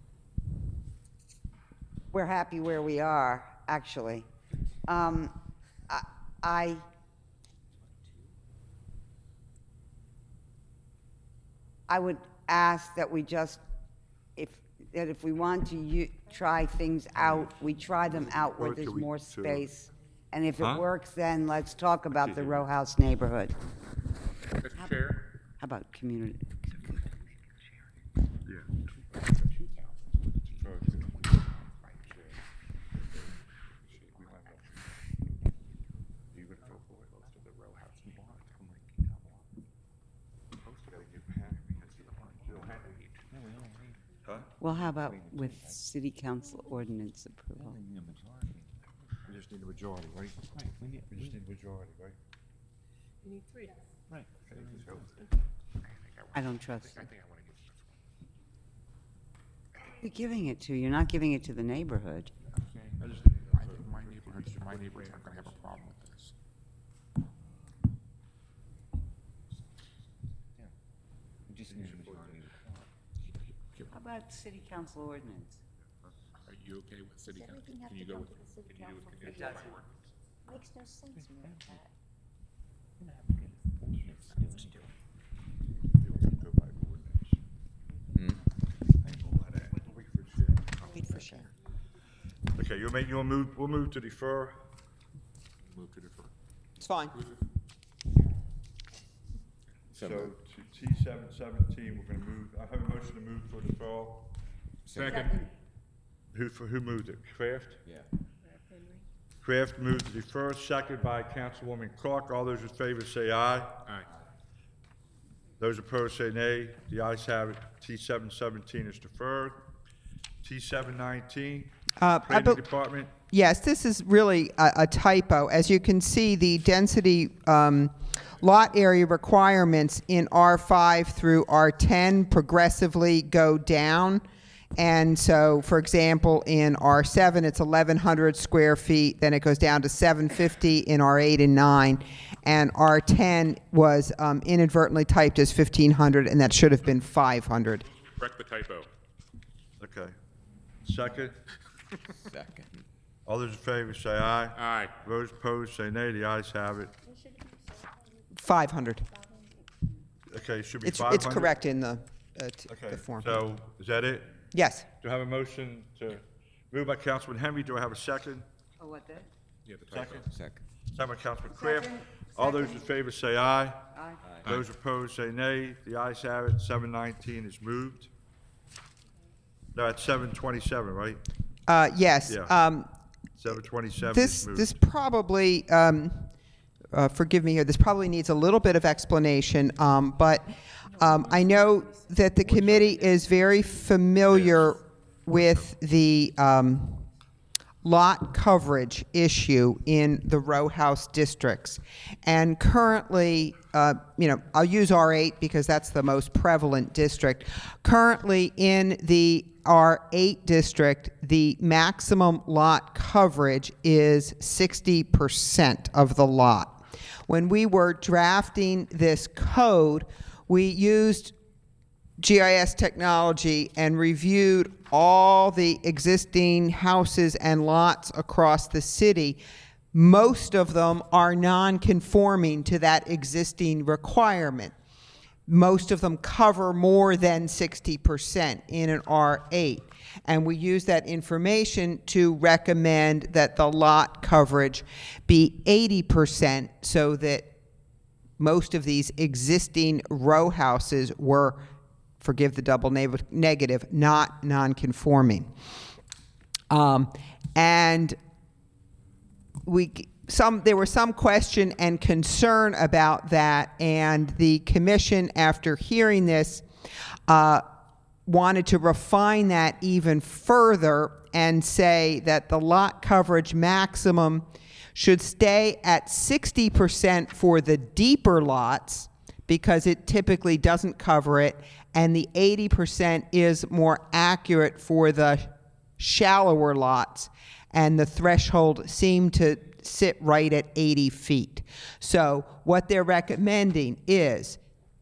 S4: We're happy where we are, actually. Um, I, I, I would ask that we just, if, that if we want to u- try things out, we try them out where
S2: Or
S4: there's
S2: could we
S4: more
S2: do-
S4: space. And if it
S2: Huh?
S4: works, then let's talk about the row house neighborhood.
S1: Mister Chair?
S4: How about community?
S2: yeah. Huh?
S4: Well, how about with city council ordinance approval?
S2: We just need a majority, right? We just need a majority, right?
S3: You need three.
S10: Right.
S4: I don't trust you. You're giving it to, you're not giving it to the neighborhood.
S1: I think my neighborhoods, my neighbors aren't gonna have a problem with this.
S10: We just need a majority.
S4: How about city council ordinance?
S1: Are you okay with city council? Can you go with, can you do with conditional by ordinance?
S8: Makes no sense, man.
S2: Go by ordinance.
S7: Wait for Sharon.
S2: Okay, you'll make, you'll move, we'll move to defer.
S1: Move to defer.
S7: It's fine.
S2: So T seven seventeen, we're gonna move, I have a motion to move for deferral.
S1: Second.
S2: Who, for, who moved it? Kraft?
S10: Yeah.
S2: Kraft moved to defer, second by Councilwoman Clark. All those in favor say aye.
S1: Aye.
S2: Those opposed say nay. The ayes have it. T seven seventeen is deferred. T seven nineteen,
S7: Uh, I
S2: Planning
S7: bel-
S2: Department.
S7: Yes, this is really a, a typo. As you can see, the density um, lot area requirements in R five through R ten progressively go down. And so, for example, in R seven, it's eleven hundred square feet, then it goes down to seven fifty in R eight and nine, and R ten was um, inadvertently typed as fifteen hundred, and that should have been five hundred.
S1: Correct the typo.
S2: Okay. Second?
S5: Second.
S2: All those in favor say aye.
S1: Aye.
S2: Those opposed say nay. The ayes have it.
S7: five hundred.
S2: Okay, it should be
S7: It's,
S2: five hundred?
S7: it's correct in the, uh, t-
S2: Okay,
S7: the form.
S2: so is that it?
S7: Yes.
S2: Do I have a motion to, moved by Councilman Henry, do I have a second?
S4: Oh, what the?
S1: Yeah, the typo.
S2: Second.
S5: Second.
S2: Second by Councilman Kraft.
S4: Second.
S2: All those in favor say aye.
S4: Aye.
S2: Those opposed say nay. The ayes have it. seven nineteen is moved. No, it's seven twenty-seven, right?
S7: Uh, yes.
S2: Yeah.
S7: Um,
S2: seven twenty-seven
S7: This,
S2: is moved.
S7: this probably, um, uh, forgive me here, this probably needs a little bit of explanation, um, but um, I know that the committee is very familiar with the um, lot coverage issue in the row house districts. And currently, uh, you know, I'll use R eight because that's the most prevalent district. Currently in the R eight district, the maximum lot coverage is sixty percent of the lot. When we were drafting this code, we used G I S technology and reviewed all the existing houses and lots across the city. Most of them are non-conforming to that existing requirement. Most of them cover more than sixty percent in an R eight. And we use that information to recommend that the lot coverage be eighty percent so that most of these existing row houses were, forgive the double neg- negative, not non-conforming. Um, and we some there was some question and concern about that, and the commission, after hearing this, uh, wanted to refine that even further and say that the lot coverage maximum should stay at sixty percent for the deeper lots because it typically doesn't cover it, and the eighty percent is more accurate for the shallower lots, and the threshold seemed to sit right at eighty feet. So what they're recommending is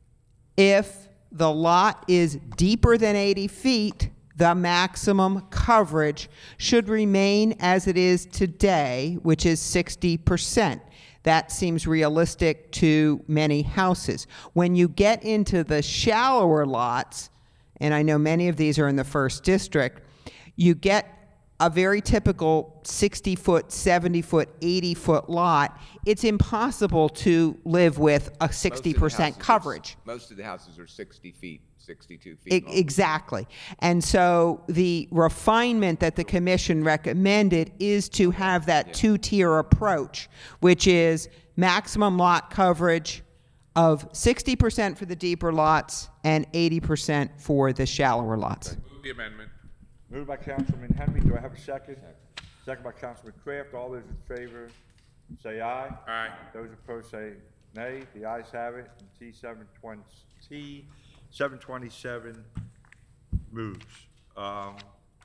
S7: if the lot is deeper than eighty feet, the maximum coverage should remain as it is today, which is sixty percent. That seems realistic to many houses. When you get into the shallower lots, and I know many of these are in the first district, you get a very typical sixty foot, seventy foot, eighty foot lot. It's impossible to live with a sixty percent coverage.
S5: Most of the houses are sixty feet, sixty-two feet
S7: E-
S5: long.
S7: Exactly. And so the refinement that the commission recommended is to have that two-tier approach, which is maximum lot coverage of sixty percent for the deeper lots and eighty percent for the shallower lots.
S1: Move the amendment.
S2: Moved by Councilman Henry, do I have a second? Second by Councilman Kraft, all those in favor say aye.
S1: Aye.
S2: Those opposed say nay, the ayes have it, and T seven twenty, T seven twenty-seven moves. Um,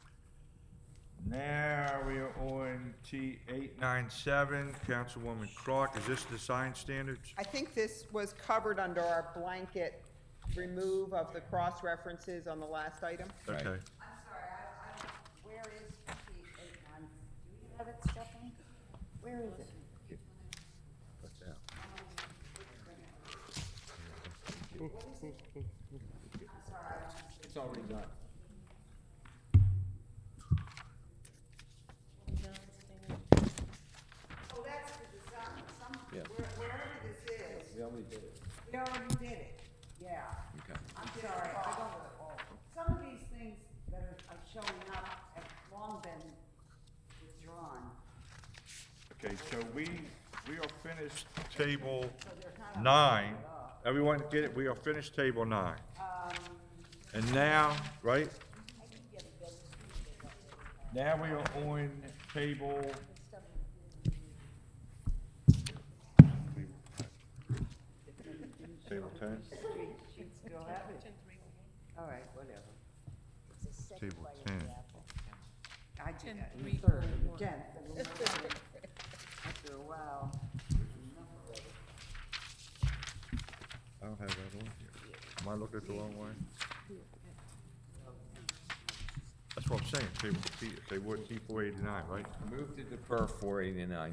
S2: now we are on T eight ninety-seven, Councilwoman Clark, is this the sign standards?
S7: I think this was covered under our blanket remove of the cross-references on the last item.
S2: Okay.
S4: I'm sorry, I, I, where is T eight nine? Do you have it, Stephanie? Where is it?
S5: It's already done.
S4: Oh, that's the design, some,
S5: Yeah.
S4: where- wherever this is,
S5: We already did it.
S4: we already did it, yeah.
S5: Okay.
S4: I'm sorry, I don't, some of these things that are, are showing up have long been withdrawn.
S2: Okay, so we, we are finished table nine. Everyone get it? We are finished table nine. And now, right? Now we are on table. Table ten?
S4: Still have it? All right, whatever.
S2: Table ten.
S4: I did that in the third, and the tenth, and the eleventh. After a while.
S2: I don't have that on here. Am I looking at the wrong way? That's what I'm saying, table T, okay, what, T four eighty-nine, right?
S5: Move to defer four eighty-nine.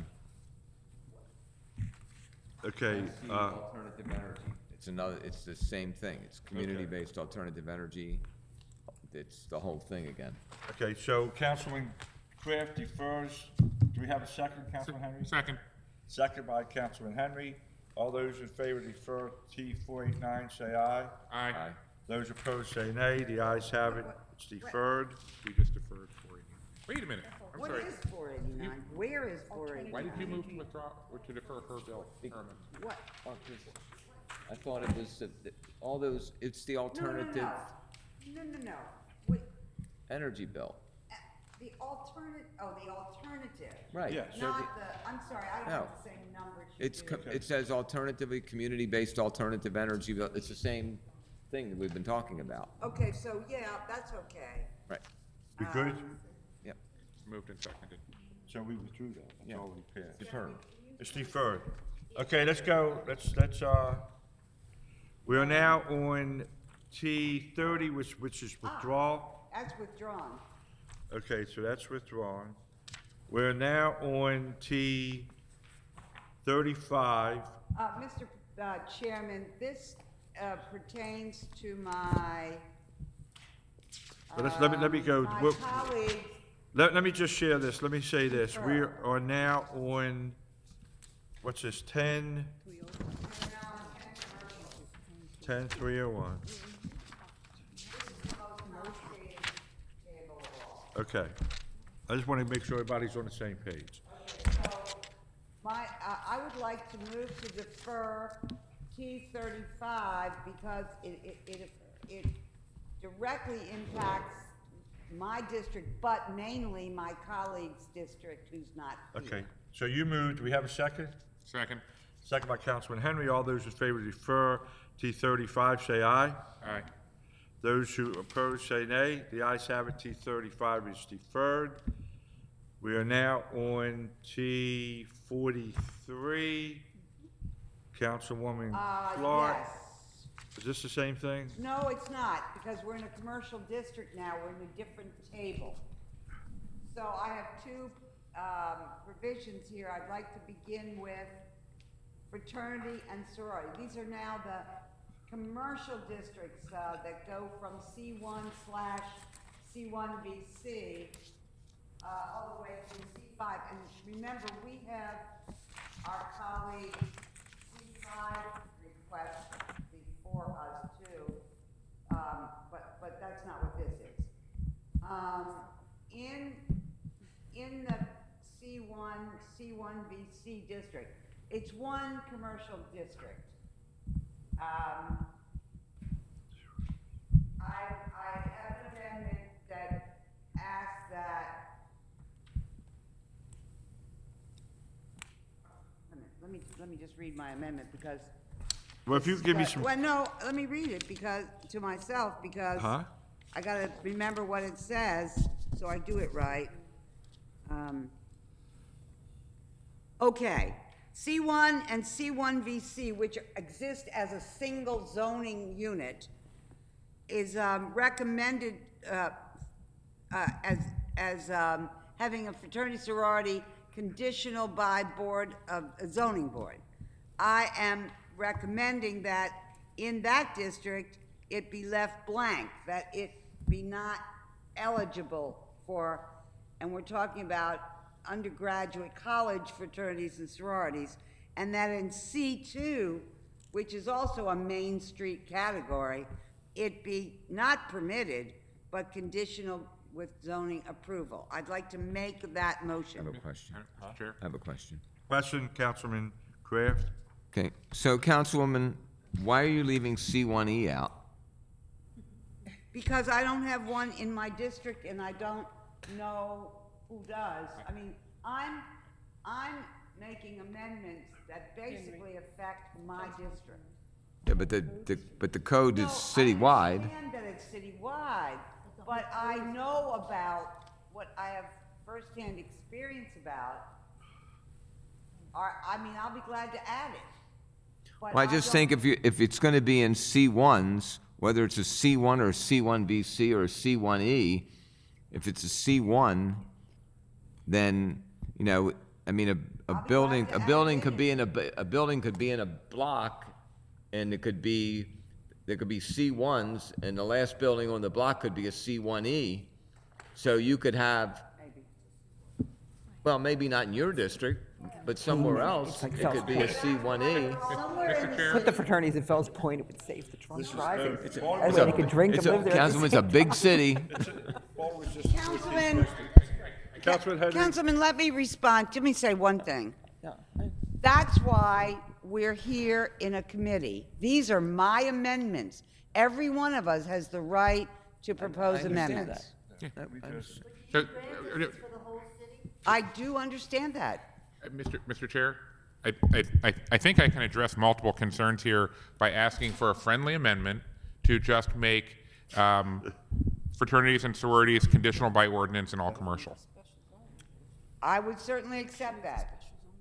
S2: Okay,
S5: See
S2: uh,
S5: alternative energy. It's another, it's the same thing. It's community-based alternative energy. It's the whole thing again.
S2: okay, so Councilman Kraft defers. Do we have a second, Councilman Henry?
S1: Second.
S2: Second by Councilman Henry. All those in favor to defer T four eighty-nine, say aye.
S1: Aye.
S5: Aye.
S2: Those opposed, say nay. The ayes have it. It's deferred.
S1: We just deferred four eighty-nine. Wait a minute. I'm
S4: What
S1: sorry.
S4: is four eighty-nine? Where is four eighty-nine?
S1: Why did you move to withdraw or to defer her bill, Herman?
S4: What?
S5: Oh, 'cause I thought it was, that- that all those, it's the
S4: No, no,
S5: alternative
S4: no. No, no, no. Wait,
S5: energy bill.
S4: uh, the alternate, oh, the alternative.
S5: Right.
S2: Yeah, so
S4: Not
S2: the-
S4: the, I'm sorry, I don't
S5: No.
S4: have the same numbers you
S5: It's,
S4: do.
S5: co- it says alternatively, community-based alternative energy bill. It's the same thing that we've been talking about.
S4: Okay, so, yeah, that's okay.
S5: Right.
S2: We good?
S4: Um,
S5: Yep.
S1: Moved and seconded.
S2: So we withdrew that. That's
S5: Yeah.
S2: already passed.
S5: Deferred.
S2: It's deferred. Okay, let's go, let's, let's, uh, we are now on T thirty, which, which is withdrawal.
S4: That's withdrawn.
S2: Okay, so that's withdrawn. We're now on T thirty-five.
S4: Uh, Mister uh, Chairman, this uh, pertains to my,
S2: But let's, let me, let me go.
S4: um, my
S2: We're-
S4: colleagues.
S2: Let, let me just share this, let me say this, we are now on, what's this, ten? Ten, three oh one. Okay, I just want to make sure everybody's on the same page.
S4: My, uh, I would like to move to defer T thirty-five because it, it, it, it directly impacts my district, but mainly my colleague's district who's not here.
S2: Okay, so you moved, do we have a second?
S1: Second.
S2: Second by Councilman Henry, all those in favor to defer T thirty-five, say aye.
S1: Aye.
S2: Those who oppose say nay. The ayes have it. T thirty-five is deferred. We are now on T forty-three. Councilwoman
S4: Uh,
S2: Clark.
S4: yes.
S2: Is this the same thing?
S4: No, it's not, because we're in a commercial district now, we're in a different table. So I have two, um, provisions here. I'd like to begin with fraternity and sorority. These are now the commercial districts, uh, that go from C one slash C one V C, uh, all the way to C five. And remember, we have our colleague C five request before us too, um, but, but that's not what this is. Um, in, in the C one, C one V C district, it's one commercial district. Um, I, I have an amendment that asks that, wait a minute, let me, let me just read my amendment because.
S2: Well, if you give me
S4: But-
S2: some,
S4: Well, no, let me read it because, to myself, because
S2: huh?
S4: I gotta remember what it says, so I do it right. Um, Okay, C one and C one V C, which exist as a single zoning unit, is um, recommended uh, uh, as, as um, having a fraternity sorority conditional by board of, a zoning board. I am recommending that in that district, it be left blank, that it be not eligible for, and we're talking about undergraduate college fraternities and sororities, and that in C two, which is also a Main Street category, it be not permitted, but conditional with zoning approval. I'd like to make that
S5: I
S4: motion.
S5: have a question.
S1: Chair.
S5: I have a question.
S2: Question, Councilman Kraft?
S5: Okay, so Councilwoman, why are you leaving C one E out?
S4: Because I don't have one in my district and I don't know who does. I mean, I'm, I'm making amendments that basically affect my district.
S5: Yeah, but the, the, but the code is
S4: No,
S5: citywide.
S4: I understand that it's citywide, but I know about what I have firsthand experience about. Or, I mean, I'll be glad to add it.
S5: Well, I just think if you, if it's gonna be in C ones, whether it's a C one or a C one B C or a C one E, if it's a C one, then, you know, I mean, a, a building, a building could be in a, bu- a building could be in a block, and it could be, there could be C ones, and the last building on the block could be a C one E. So you could have, well, maybe not in your district, but somewhere else, it could be a C one E.
S1: Mister Chair,
S7: Put the fraternities at Fells Point, it would save the drunk driving.
S2: It's
S7: That way they could drink and
S5: It's a,
S7: live there. at the
S5: Councilman, it's a
S7: same
S5: big
S7: time.
S5: city.
S4: Councilman,
S2: Councilman Henry?
S4: Councilman, let me respond. Let me say one thing.
S7: Yeah, I-
S4: That's why we're here in a committee. These are my amendments. Every one of us has the right to propose
S7: understand
S4: amendments.
S1: so, uh,
S4: I do understand that.
S1: uh, Mister Mister Chair, I, I, I- I think I can address multiple concerns here by asking for a friendly amendment to just make um, fraternities and sororities conditional by ordinance in all commercial.
S4: I would certainly accept that.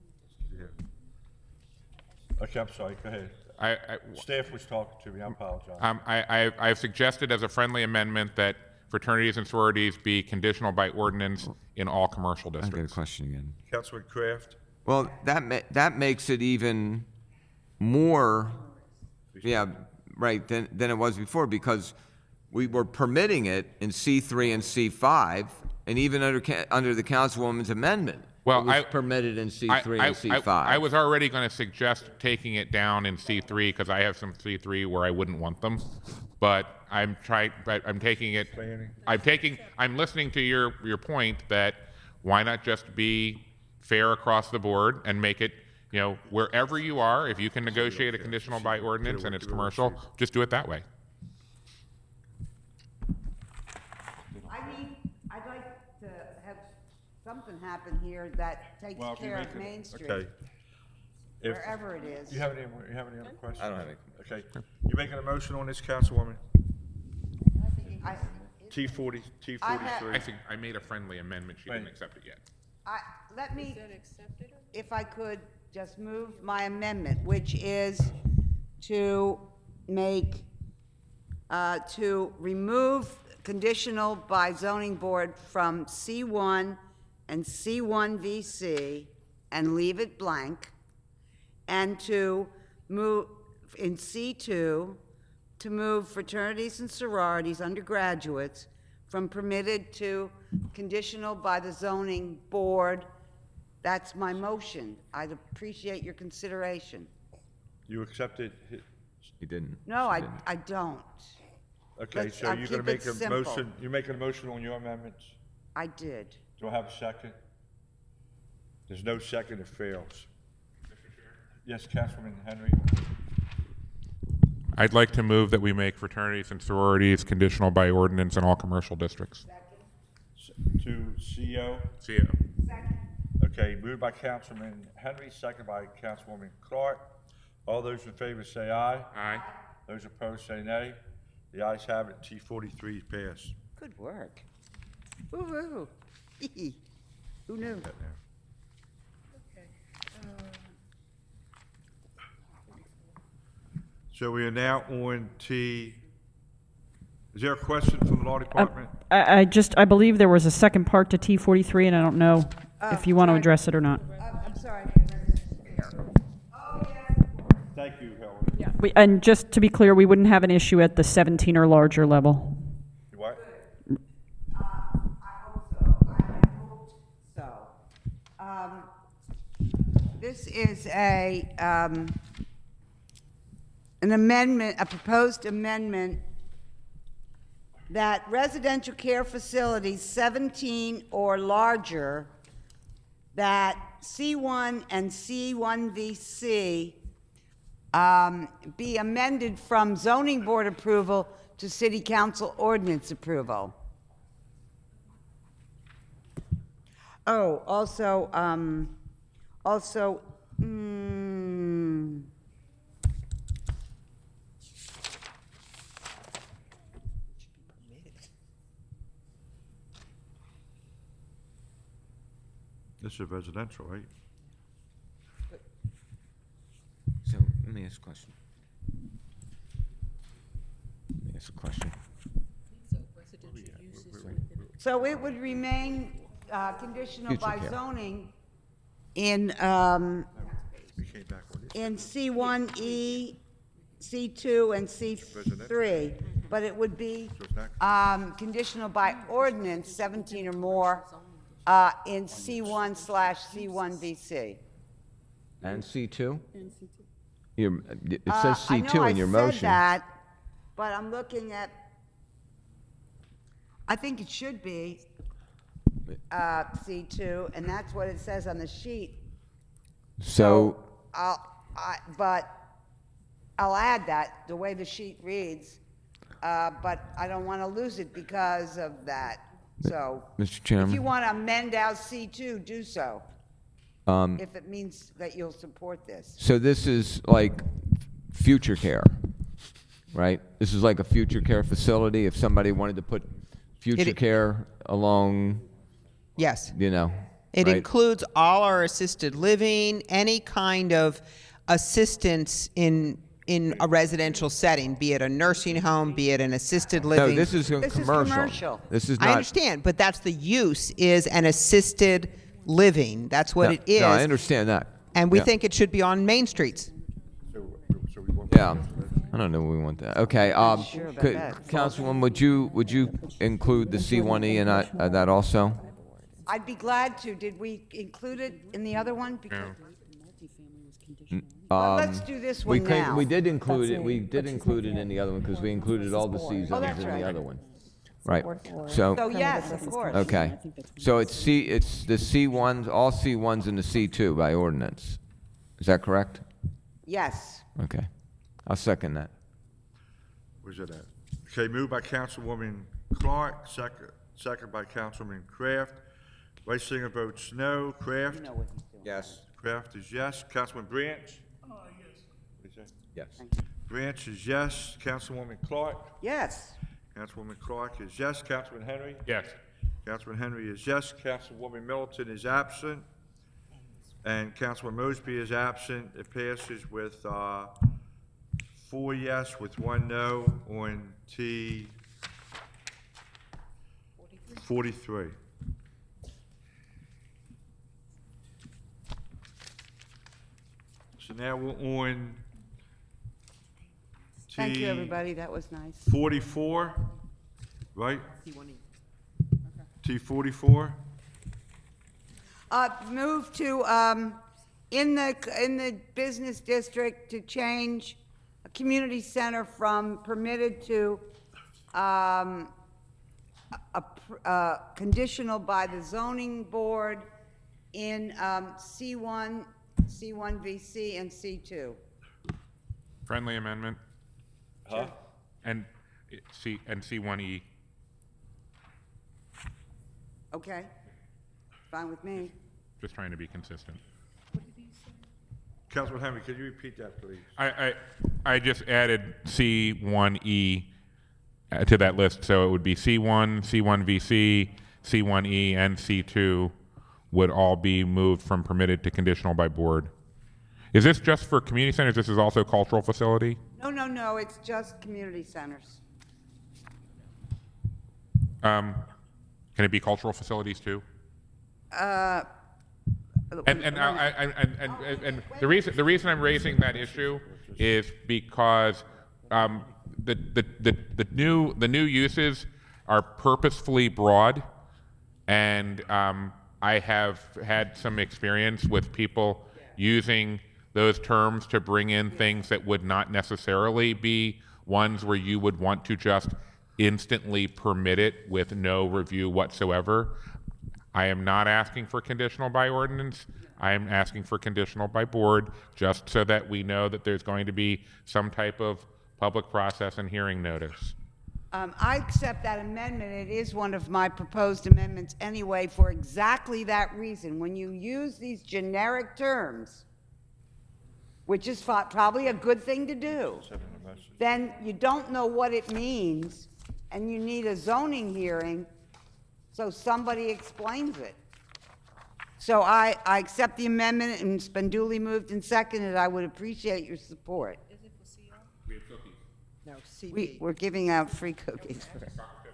S2: Okay, I'm sorry, go ahead.
S1: I, I,
S2: Staff was talking to me, I apologize.
S1: um, I, I, I've suggested as a friendly amendment that fraternities and sororities be conditional by ordinance in all commercial
S5: I got a
S1: districts.
S5: question again.
S2: Councilman Kraft?
S5: Well, that ma- that makes it even more, yeah, right, than, than it was before, because we were permitting it in C three and C five, and even under, ca- under the councilwoman's amendment.
S1: Well,
S5: it was
S1: I-
S5: permitted in C
S1: I-
S5: three
S1: I-
S5: and C
S1: I-
S5: five.
S1: I was already going to suggest taking it down in C three because I have some C three where I wouldn't want them, but I'm trying. But I'm taking it. I'm taking. I'm listening to your your point that why not just be fair across the board and make it, you know, wherever you are, if you can negotiate a conditional by ordinance and it's commercial, just do it that way.
S4: I need, I'd like to have something happen here that takes
S2: Well, if you
S4: care of
S2: make it-
S4: Main Street,
S2: Okay. If,
S4: wherever it is.
S2: you have any, you have any other questions?
S5: I don't have any.
S2: Okay, you making a motion on this, Councilwoman?
S4: I,
S2: T forty, T
S4: I have-
S2: forty-three?
S1: I think I made a friendly amendment. She didn't
S2: Right.
S1: accept it yet.
S4: I, let me,
S3: Is that accepted or?
S4: if I could just move my amendment, which is to make, uh, to remove conditional by zoning board from C one and C one V C and leave it blank, and to move, in C two, to move fraternities and sororities, undergraduates, from permitted to conditional by the zoning board. That's my motion. I'd appreciate your consideration.
S2: You accepted, hi-
S5: He didn't.
S4: No,
S5: She
S4: I,
S5: didn't.
S4: I don't.
S2: okay,
S4: Let's-
S2: so
S4: I'll
S2: you're gonna
S4: keep it
S2: make a
S4: simple.
S2: motion, you're making a motion on your amendments?
S4: I did.
S2: Do I have a second? There's no second, it fails. Yes, Councilman Henry?
S1: I'd like to move that we make fraternities and sororities conditional by ordinance in all commercial districts.
S2: S- To C O?
S1: See ya.
S2: Okay, moved by Councilman Henry, second by Councilwoman Clark. All those in favor say aye.
S1: Aye.
S2: Those opposed say nay. The ayes have it, T forty-three is passed.
S4: Good work. Woo-hoo. Who knew?
S2: That now.
S3: Okay.
S2: So we are now on T, is there a question from the law department?
S9: I, I just, I believe there was a second part to T forty-three, and I don't know if you want to
S4: sorry.
S9: address it or not.
S4: Uh, I'm sorry.
S2: Thank you, Helen.
S9: We- And just to be clear, we wouldn't have an issue at the seventeen or larger level.
S2: You what?
S4: I hope so. I hope so. Um, This is a, um, an amendment, a proposed amendment that residential care facilities seventeen or larger, that C one and C one V C um, be amended from zoning board approval to city council ordinance approval. Oh, also, um, also, mm,
S2: This is residential, right?
S5: So, let me ask ask a question. Let me ask a question.
S4: So it would remain uh, conditional
S5: Future
S4: by
S5: care.
S4: zoning in, um, in C one E, C two, and C three, but it would be um, conditional by ordinance seventeen or more uh, in C one slash C one V C.
S5: And C two? Your, it
S4: Uh,
S5: says
S4: I
S5: C
S4: know
S5: two
S4: I
S5: in your
S4: said
S5: motion.
S4: that, but I'm looking at, I think it should be uh, C two, and that's what it says on the sheet.
S5: So,
S4: I'll, I, but I'll add that, the way the sheet reads, uh, but I don't want to lose it because of that, so.
S5: Mister
S4: If you
S5: Chairman,
S4: want to amend out C two, do so,
S5: um,
S4: if it means that you'll support this.
S5: so this is like future care, right? This is like a future care facility. If somebody wanted to put future
S7: It-
S5: care along,
S7: Yes.
S5: you know,
S7: It
S5: right?
S7: includes all our assisted living, any kind of assistance in, in a residential setting, be it a nursing home, be it an assisted
S5: No,
S7: living.
S5: this is a
S4: This is
S5: commercial.
S4: commercial.
S5: This is
S7: I
S5: not.
S7: understand, but that's the use, is an assisted living. That's what
S5: No,
S7: it is.
S5: No, I understand that.
S7: And we
S5: Yeah.
S7: think it should be on main streets.
S5: Yeah, I don't know if we want that. Okay, um,
S4: sure about
S5: could,
S4: that.
S5: Councilwoman, would you, would you include the C one E in that, uh, that also?
S4: I'd be glad to. Did we include it in the other one? Because- Well, let's
S5: Um,
S4: do this
S5: We
S4: one
S5: could-
S4: now.
S5: We did include it, we did include it in the other one, because we included all the C zones
S4: that's
S5: in
S4: right.
S5: the other one. Right, so,
S4: So yes, of course.
S5: okay. So it's C, it's the C ones, all C ones and the C two by ordinance. Is that correct?
S4: Yes.
S5: Okay. I'll second that.
S2: Where's it at? Okay, moved by Councilwoman Clark, second, second by Councilman Kraft. Vice Singer votes no. Kraft?
S5: Yes.
S2: Kraft is yes. Councilman Branch? Uh, yes.
S5: Yes.
S2: Branch is yes. Councilwoman Clark?
S4: Yes.
S2: Councilwoman Clark is yes. Councilman Henry?
S1: Yes.
S2: Councilman Henry is yes. Councilwoman Middleton is absent. And Councilman Mosby is absent. It passes with, uh, four yes with one no on T forty-three. So now we're on
S4: Thank you,
S2: T
S4: everybody. That was nice.
S2: forty-four, right? T forty-four?
S4: Uh, move to, um, in the, in the business district to change a community center from permitted to, um, a, pr- uh, conditional by the zoning board in, um, C one, C one V C and C two.
S1: Friendly amendment.
S2: Huh?
S1: And uh, C, and C one E.
S4: Okay? Fine with me.
S1: Just trying to be consistent.
S2: Councilman Henry, could you repeat that, please?
S1: I, I, I just added C one E uh, to that list, so it would be C one, C one V C, C one E, and C two would all be moved from permitted to conditional by board. Is this just for community centers? This is also cultural facility?
S4: No, no, no, it's just community centers.
S1: Um, can it be cultural facilities too?
S4: Uh,
S1: And and I, I, I- and, and, and, and the reason the reason I'm raising that issue is because um, the, the the the new the new uses are purposefully broad, and um, I have had some experience with people using those terms to bring in things that would not necessarily be ones where you would want to just instantly permit it with no review whatsoever. I am not asking for conditional by ordinance. I am asking for conditional by board, just so that we know that there's going to be some type of public process and hearing notice.
S4: Um, I accept that amendment. It is one of my proposed amendments anyway, for exactly that reason. When you use these generic terms, which is fi- probably a good thing to do, then you don't know what it means, and you need a zoning hearing so somebody explains it. So I, I accept the amendment, and it's been duly moved and seconded. I would appreciate your support.
S1: We have cookies.
S7: No, C
S4: We,
S7: B.
S4: we're giving out free cookies for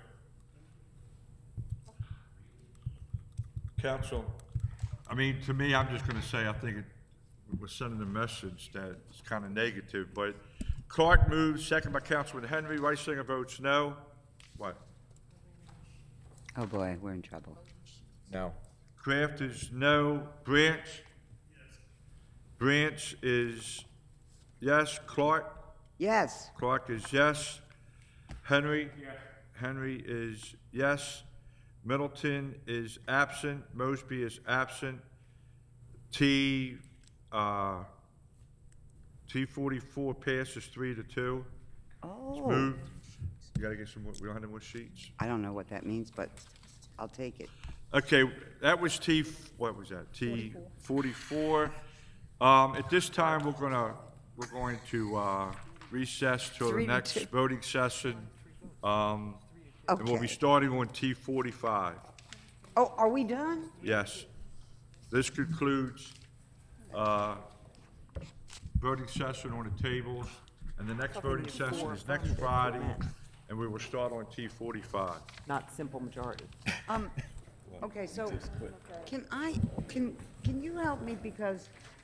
S2: Council, I mean, to me, I'm just gonna say, I think it, we're sending a message that is kind of negative, but Clark moves, second by Councilman Henry, Reisinger votes no. What?
S4: Oh, boy, we're in trouble.
S5: No.
S2: Kraft is no. Branch? Branch is yes. Clark?
S4: Yes.
S2: Clark is yes. Henry? Henry is yes. Middleton is absent. Mosby is absent. T, uh, T forty-four passes three to two. It's
S4: Oh,
S2: moved. You gotta get some more, we don't have any more sheets.
S4: I don't know what that means, but I'll take it.
S2: Okay, that was T, what was that? T forty-four. Um, at this time, we're gonna, we're going to, uh, recess till the
S4: Three to
S2: next
S4: two.
S2: voting session. Um, and we'll be
S4: Okay.
S2: starting on T forty-five.
S4: Oh, are we done?
S2: Yes. This concludes, uh, voting session on the tables, and the next voting session is next Friday, and we will start on T forty-five.
S7: Not simple majority.
S4: Um, okay, so can I, can, can you help me because